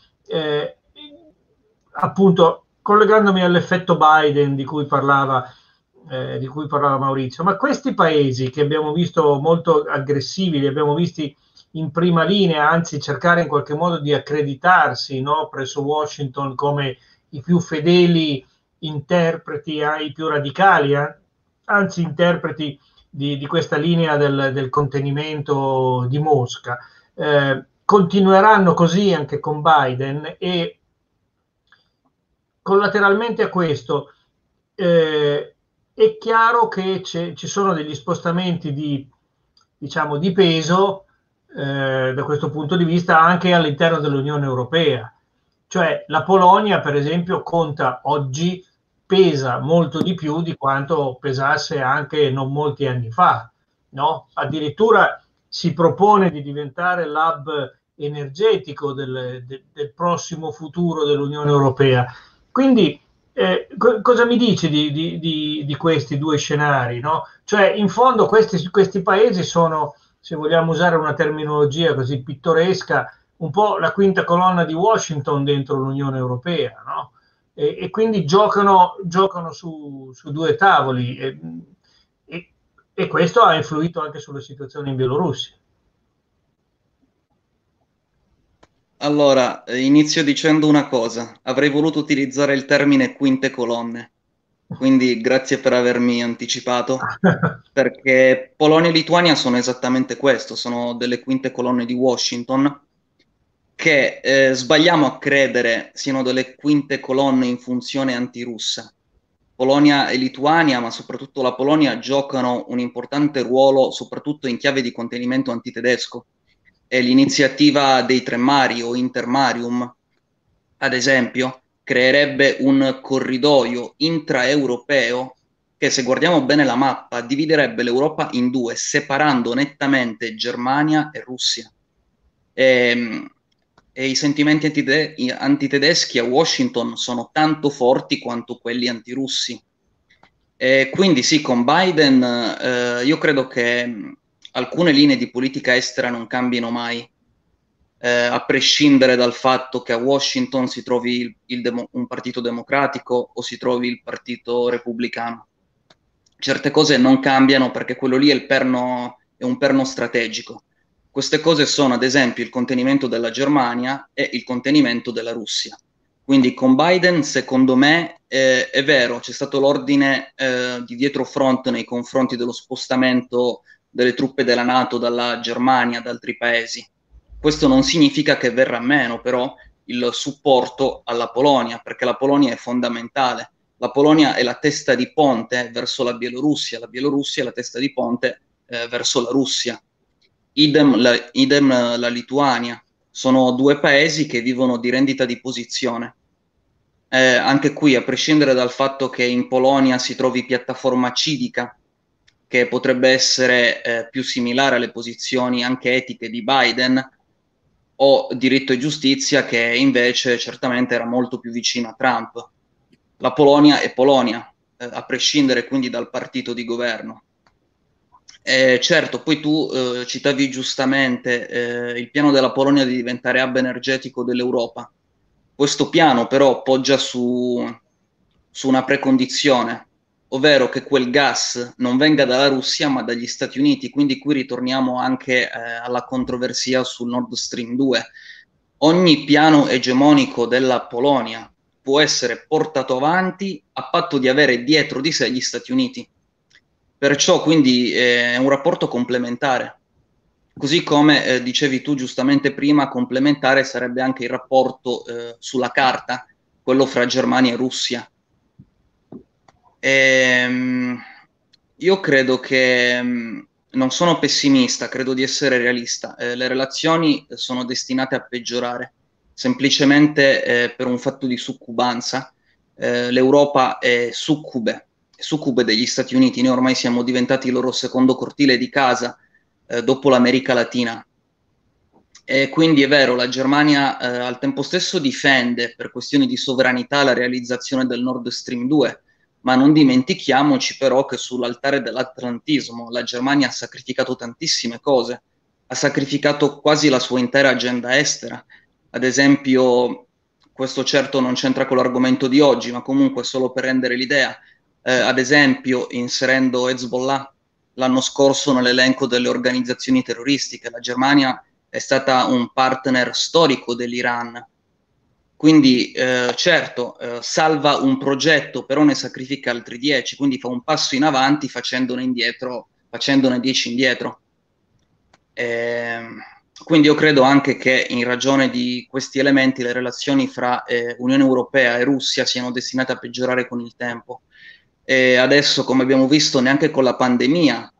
appunto collegandomi all'effetto Biden di cui parlava Maurizio, ma questi paesi che abbiamo visto molto aggressivi, li abbiamo visti in prima linea, anzi cercare in qualche modo di accreditarsi, no, presso Washington come i più fedeli interpreti, i più radicali, anzi interpreti di questa linea del contenimento di Mosca. Continueranno così anche con Biden e collateralmente a questo è chiaro che ci sono degli spostamenti diciamo, di peso da questo punto di vista anche all'interno dell'Unione Europea. Cioè la Polonia, per esempio, pesa molto di più di quanto pesasse anche non molti anni fa, no? Addirittura si propone di diventare l'hub energetico del prossimo futuro dell'Unione Europea. Quindi cosa mi dici di questi due scenari? No? Cioè, in fondo questi paesi sono, se vogliamo usare una terminologia così pittoresca, un po' la quinta colonna di Washington dentro l'Unione Europea, no? E quindi giocano su due tavoli e questo ha influito anche sulla situazione in Bielorussia. Allora, inizio dicendo una cosa. Avrei voluto utilizzare il termine quinte colonne, quindi grazie per avermi anticipato, perché Polonia e Lituania sono esattamente questo, sono delle quinte colonne di Washington, che sbagliamo a credere siano delle quinte colonne in funzione antirussa. Polonia e Lituania, ma soprattutto la Polonia, giocano un importante ruolo soprattutto in chiave di contenimento antitedesco. E l'iniziativa dei Tre Mari o Intermarium, ad esempio, creerebbe un corridoio intraeuropeo che, se guardiamo bene la mappa, dividerebbe l'Europa in due, separando nettamente Germania e Russia. E i sentimenti antitedeschi a Washington sono tanto forti quanto quelli antirussi. E quindi sì, con Biden io credo che alcune linee di politica estera non cambino mai, a prescindere dal fatto che a Washington si trovi un partito democratico o si trovi il partito repubblicano. Certe cose non cambiano perché quello lì è un perno strategico. Queste cose sono, ad esempio, il contenimento della Germania e il contenimento della Russia. Quindi con Biden, secondo me, è vero, c'è stato l'ordine di dietro front nei confronti dello spostamento delle truppe della NATO dalla Germania ad altri paesi. Questo non significa che verrà meno, però, il supporto alla Polonia, perché la Polonia è fondamentale. La Polonia è la testa di ponte verso la Bielorussia è la testa di ponte verso la Russia. Idem la Lituania. Sono due paesi che vivono di rendita di posizione. Anche qui, a prescindere dal fatto che in Polonia si trovi piattaforma civica, che potrebbe essere più similare alle posizioni anche etiche di Biden, o diritto e giustizia, che invece certamente era molto più vicino a Trump. La Polonia è Polonia, a prescindere quindi dal partito di governo. Certo, poi tu citavi giustamente il piano della Polonia di diventare hub energetico dell'Europa. Questo piano però poggia su una precondizione, ovvero che quel gas non venga dalla Russia ma dagli Stati Uniti. Quindi qui ritorniamo anche alla controversia sul Nord Stream 2. Ogni piano egemonico della Polonia può essere portato avanti a patto di avere dietro di sé gli Stati Uniti. Perciò quindi è un rapporto complementare. Così come dicevi tu giustamente prima, complementare sarebbe anche il rapporto sulla carta, quello fra Germania e Russia. Io credo che non sono pessimista, credo di essere realista. Le relazioni sono destinate a peggiorare, semplicemente per un fatto di succubanza. L'Europa è succube degli Stati Uniti. Noi ormai siamo diventati il loro secondo cortile di casa dopo l'America Latina. E quindi è vero, la Germania al tempo stesso difende per questioni di sovranità la realizzazione del Nord Stream 2, ma non dimentichiamoci però che sull'altare dell'atlantismo la Germania ha sacrificato tantissime cose, ha sacrificato quasi la sua intera agenda estera. Ad esempio, questo certo non c'entra con l'argomento di oggi, ma comunque solo per rendere l'idea, ad esempio inserendo Hezbollah l'anno scorso nell'elenco delle organizzazioni terroristiche, la Germania è stata un partner storico dell'Iran. Quindi certo, salva un progetto, però ne sacrifica altri 10, quindi fa un passo in avanti facendone 10 indietro. Quindi io credo anche che in ragione di questi elementi le relazioni fra Unione Europea e Russia siano destinate a peggiorare con il tempo. E adesso, come abbiamo visto, neanche la pandemia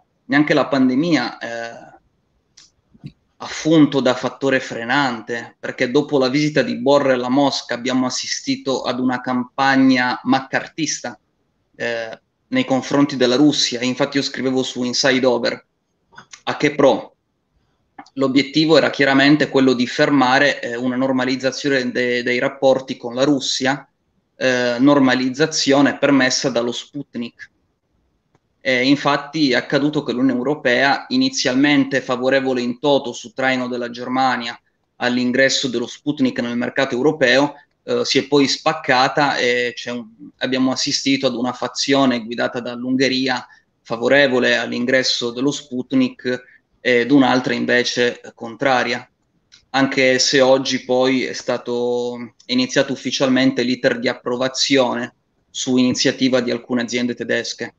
ha funto da fattore frenante, perché dopo la visita di Borrell a Mosca abbiamo assistito ad una campagna maccartista nei confronti della Russia. Infatti io scrivevo su Inside Over a che pro. L'obiettivo era chiaramente quello di fermare una normalizzazione dei rapporti con la Russia, normalizzazione permessa dallo Sputnik. Infatti è accaduto che l'Unione Europea, inizialmente favorevole in toto su traino della Germania all'ingresso dello Sputnik nel mercato europeo, si è poi spaccata e abbiamo assistito ad una fazione guidata dall'Ungheria favorevole all'ingresso dello Sputnik ed un'altra invece contraria, anche se oggi poi è iniziato ufficialmente l'iter di approvazione su iniziativa di alcune aziende tedesche.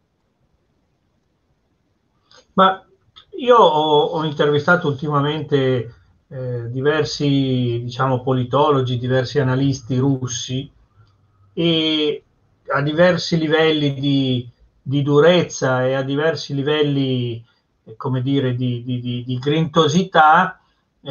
Ma io ho intervistato ultimamente diversi, diciamo, politologi, diversi analisti russi, e a diversi livelli di durezza e a diversi livelli, come dire, di grintosità,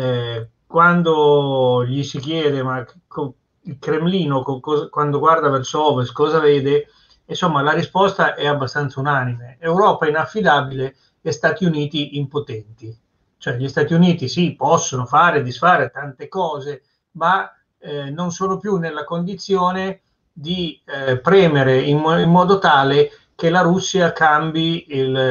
quando gli si chiede ma il Cremlino quando guarda verso ovest cosa vede, insomma la risposta è abbastanza unanime: Europa inaffidabile e Stati Uniti impotenti. Cioè gli Stati Uniti sì, possono fare, disfare tante cose, ma non sono più nella condizione di premere in modo tale che la Russia cambi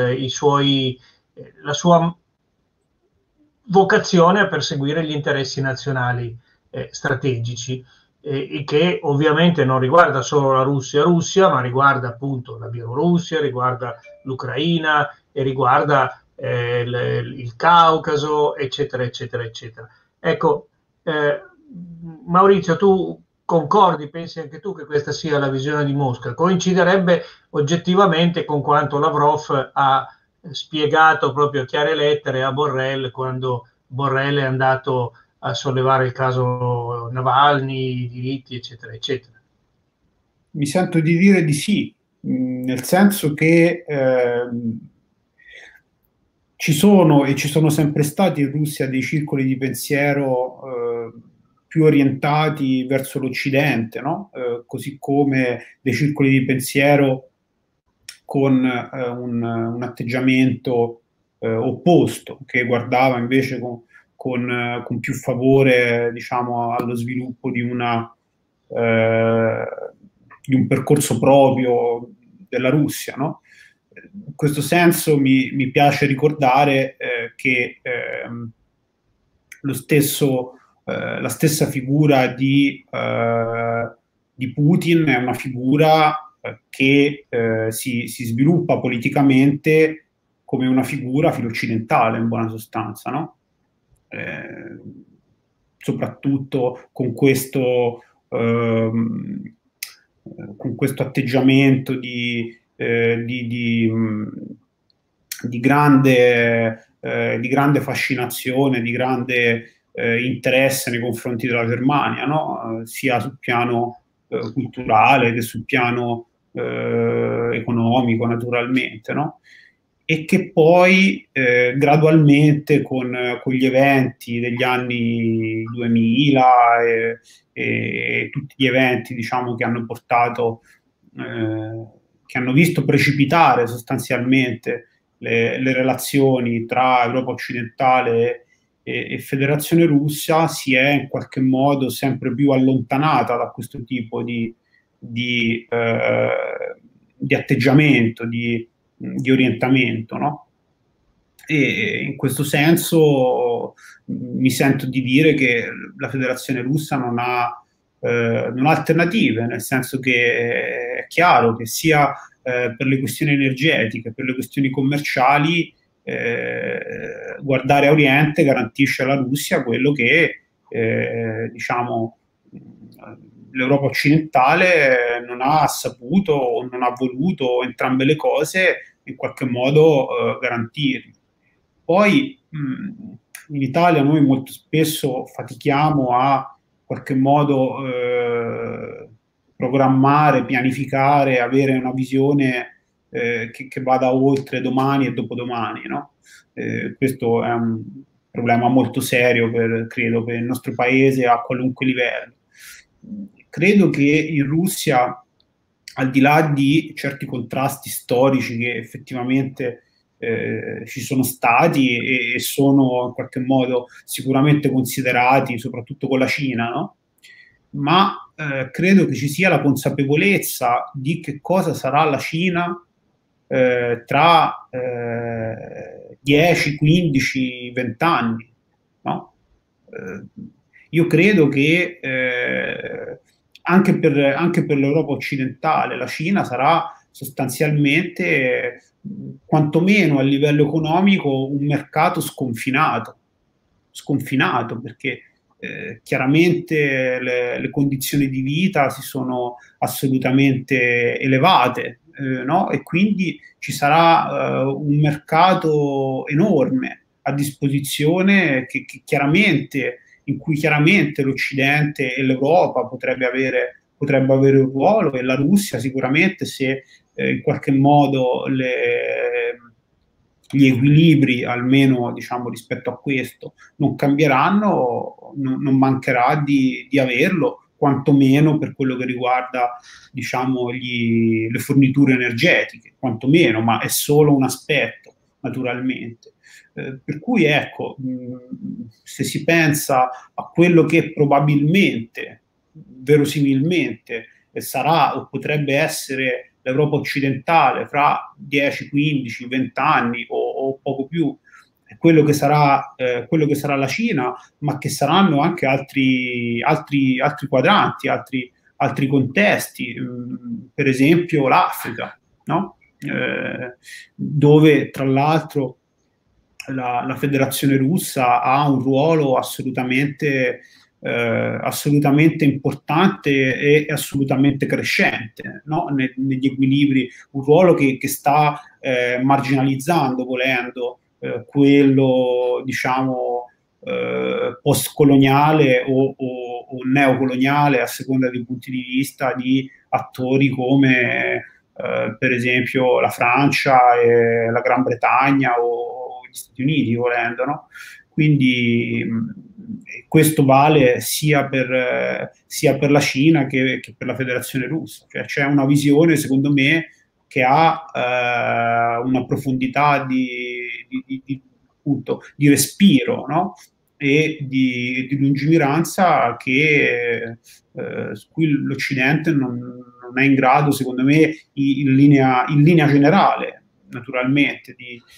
la sua vocazione a perseguire gli interessi nazionali strategici, e che ovviamente non riguarda solo la Russia, ma riguarda appunto la Bielorussia, riguarda l'Ucraina e riguarda il Caucaso, eccetera, eccetera, eccetera. Ecco, Maurizio, tu concordi, pensi anche tu che questa sia la visione di Mosca? Coinciderebbe oggettivamente con quanto Lavrov ha spiegato proprio a chiare lettere a Borrell quando Borrell è andato a sollevare il caso Navalny, i diritti, eccetera, eccetera. Mi sento di dire di sì, nel senso che ci sono e ci sono sempre stati in Russia dei circoli di pensiero più orientati verso l'Occidente, no? Così come dei circoli di pensiero con un atteggiamento opposto, che guardava invece con più favore, diciamo, allo sviluppo di un percorso proprio della Russia, no? In questo senso mi piace ricordare che la stessa figura di Putin è una figura che si sviluppa politicamente come una figura filoccidentale, in buona sostanza, no? Soprattutto con questo atteggiamento di grande fascinazione, di grande interesse nei confronti della Germania, no? Sia sul piano culturale che sul piano economico, naturalmente, no? E che poi gradualmente con gli eventi degli anni 2000 e tutti gli eventi, diciamo, che hanno portato, che hanno visto precipitare sostanzialmente le relazioni tra Europa occidentale e Federazione Russa, si è in qualche modo sempre più allontanata da questo tipo di atteggiamento, di orientamento, no? E in questo senso mi sento di dire che la Federazione Russa non ha alternative, nel senso che è chiaro che sia per le questioni energetiche, per le questioni commerciali, guardare a Oriente garantisce alla Russia quello che diciamo l'Europa occidentale non ha saputo o non ha voluto entrambe le cose in qualche modo garantirli. Poi in Italia noi molto spesso fatichiamo a in qualche modo programmare, pianificare, avere una visione che vada oltre domani e dopodomani, no? Questo è un problema molto serio, credo, per il nostro paese a qualunque livello. Credo che in Russia, al di là di certi contrasti storici che effettivamente ci sono stati e sono in qualche modo sicuramente considerati, soprattutto con la Cina, no? Ma credo che ci sia la consapevolezza di che cosa sarà la Cina tra 10, 15, 20 anni, no? Io credo che anche per l'Europa occidentale la Cina sarà sostanzialmente, quantomeno a livello economico, un mercato sconfinato perché chiaramente le condizioni di vita si sono assolutamente elevate, no? E quindi ci sarà un mercato enorme a disposizione in cui chiaramente l'Occidente e l'Europa potrebbe avere un ruolo, e la Russia sicuramente, se in qualche modo gli equilibri, almeno diciamo rispetto a questo, non cambieranno, non mancherà di averlo, quantomeno per quello che riguarda, diciamo, le forniture energetiche, quantomeno, ma è solo un aspetto, naturalmente. Per cui, ecco, se si pensa a quello che probabilmente, verosimilmente, sarà o potrebbe essere l'Europa occidentale fra 10, 15, 20 anni o poco più, quello che sarà la Cina, ma che saranno anche altri quadranti, altri contesti, per esempio l'Africa, no? Dove tra l'altro la Federazione Russa ha un ruolo assolutamente importante e assolutamente crescente, no? Negli equilibri, un ruolo che sta marginalizzando, volendo, quello, diciamo, postcoloniale o neocoloniale, a seconda dei punti di vista, di attori come per esempio la Francia e la Gran Bretagna o gli Stati Uniti, volendo, no? Quindi questo vale sia per la Cina che per la Federazione Russa. Cioè, c'è una visione, secondo me, che ha una profondità appunto, di respiro, no? E di lungimiranza su cui l'Occidente non è in grado, secondo me, in linea generale, naturalmente,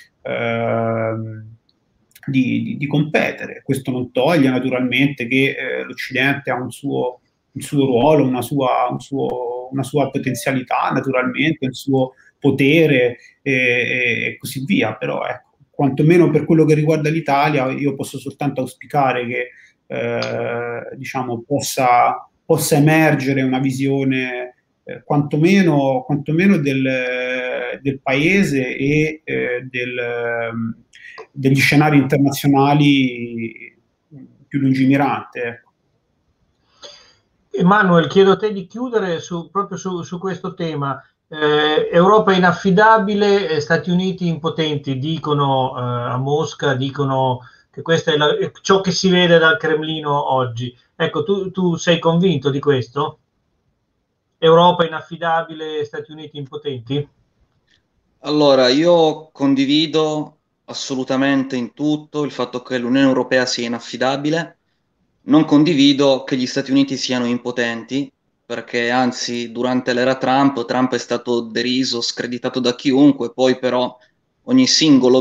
di competere. Questo non toglie naturalmente che l'Occidente ha un suo ruolo, una sua potenzialità, naturalmente, un suo potere e così via, però ecco, quantomeno per quello che riguarda l'Italia, io posso soltanto auspicare che diciamo, possa emergere una visione quantomeno del paese e degli scenari internazionali più lungimirante. Ecco. Emanuele, chiedo a te di chiudere proprio su questo tema. Europa inaffidabile, Stati Uniti impotenti, dicono a Mosca, dicono che questo è ciò che si vede dal Cremlino oggi. Ecco, tu sei convinto di questo? Europa inaffidabile, Stati Uniti impotenti? Allora, io condivido assolutamente in tutto il fatto che l'Unione Europea sia inaffidabile. Non condivido che gli Stati Uniti siano impotenti, perché anzi, durante l'era Trump è stato deriso, screditato da chiunque, poi però ogni singolo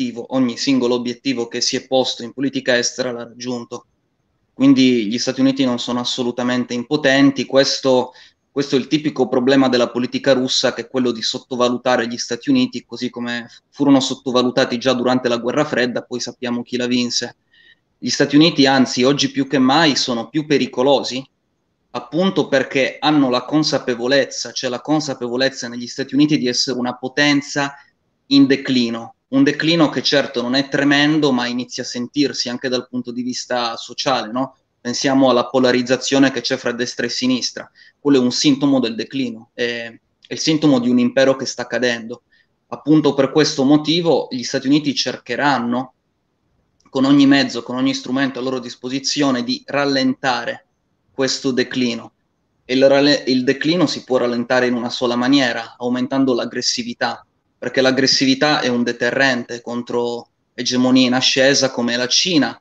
obiettivo che si è posto in politica estera l'ha raggiunto. Quindi gli Stati Uniti non sono assolutamente impotenti, questo è il tipico problema della politica russa, che è quello di sottovalutare gli Stati Uniti, così come furono sottovalutati già durante la Guerra Fredda, poi sappiamo chi la vinse. Gli Stati Uniti, anzi, oggi più che mai sono più pericolosi, appunto perché hanno la consapevolezza, c'è la consapevolezza negli Stati Uniti di essere una potenza in declino, un declino che certo non è tremendo, ma inizia a sentirsi anche dal punto di vista sociale, no? Pensiamo alla polarizzazione che c'è fra destra e sinistra, quello è un sintomo del declino, è il sintomo di un impero che sta cadendo. Appunto per questo motivo gli Stati Uniti cercheranno con ogni mezzo, con ogni strumento a loro disposizione di rallentare questo declino. E il declino si può rallentare in una sola maniera, aumentando l'aggressività, perché l'aggressività è un deterrente contro egemonie in ascesa come la Cina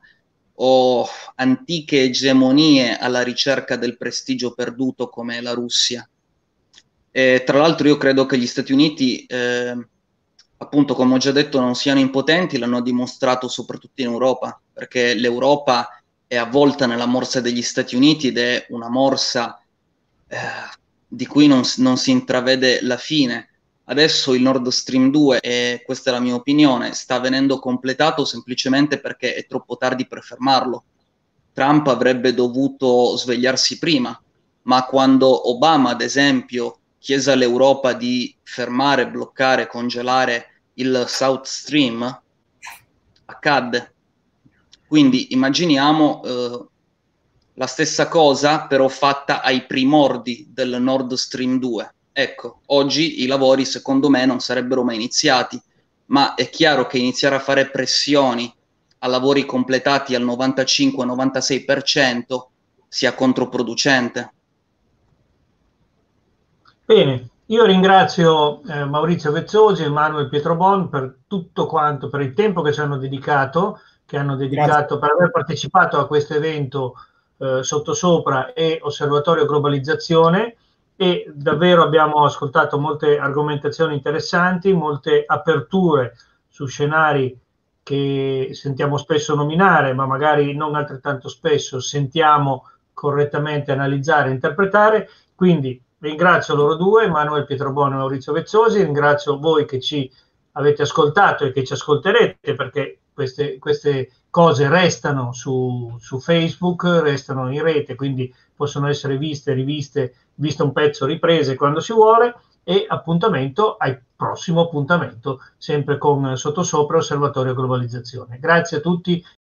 o antiche egemonie alla ricerca del prestigio perduto come la Russia. E, tra l'altro, io credo che gli Stati Uniti, appunto, come ho già detto, non siano impotenti, l'hanno dimostrato soprattutto in Europa, perché l'Europa è avvolta nella morsa degli Stati Uniti ed è una morsa di cui non si intravede la fine. Adesso il Nord Stream 2, e questa è la mia opinione, sta venendo completato semplicemente perché è troppo tardi per fermarlo. Trump avrebbe dovuto svegliarsi prima, ma quando Obama, ad esempio, chiese all'Europa di fermare, bloccare, congelare il South Stream, accadde. Quindi immaginiamo la stessa cosa però fatta ai primordi del Nord Stream 2. Ecco, oggi i lavori secondo me non sarebbero mai iniziati, ma è chiaro che iniziare a fare pressioni a lavori completati al 95-96% sia controproducente. Bene, io ringrazio Maurizio Vezzosi e Emanuele Pietrobon per tutto quanto, per il tempo che hanno dedicato per aver partecipato a questo evento Sottosopra e Osservatorio Globalizzazione, e davvero abbiamo ascoltato molte argomentazioni interessanti, molte aperture su scenari che sentiamo spesso nominare, ma magari non altrettanto spesso sentiamo correttamente analizzare e interpretare. Quindi ringrazio loro due, Emanuele Pietrobon e Maurizio Vezzosi, ringrazio voi che ci avete ascoltato e che ci ascolterete, perché queste cose restano su Facebook, restano in rete, quindi possono essere viste, riviste, visto un pezzo, riprese quando si vuole, e appuntamento al prossimo appuntamento, sempre con Sottosopra Osservatorio Globalizzazione. Grazie a tutti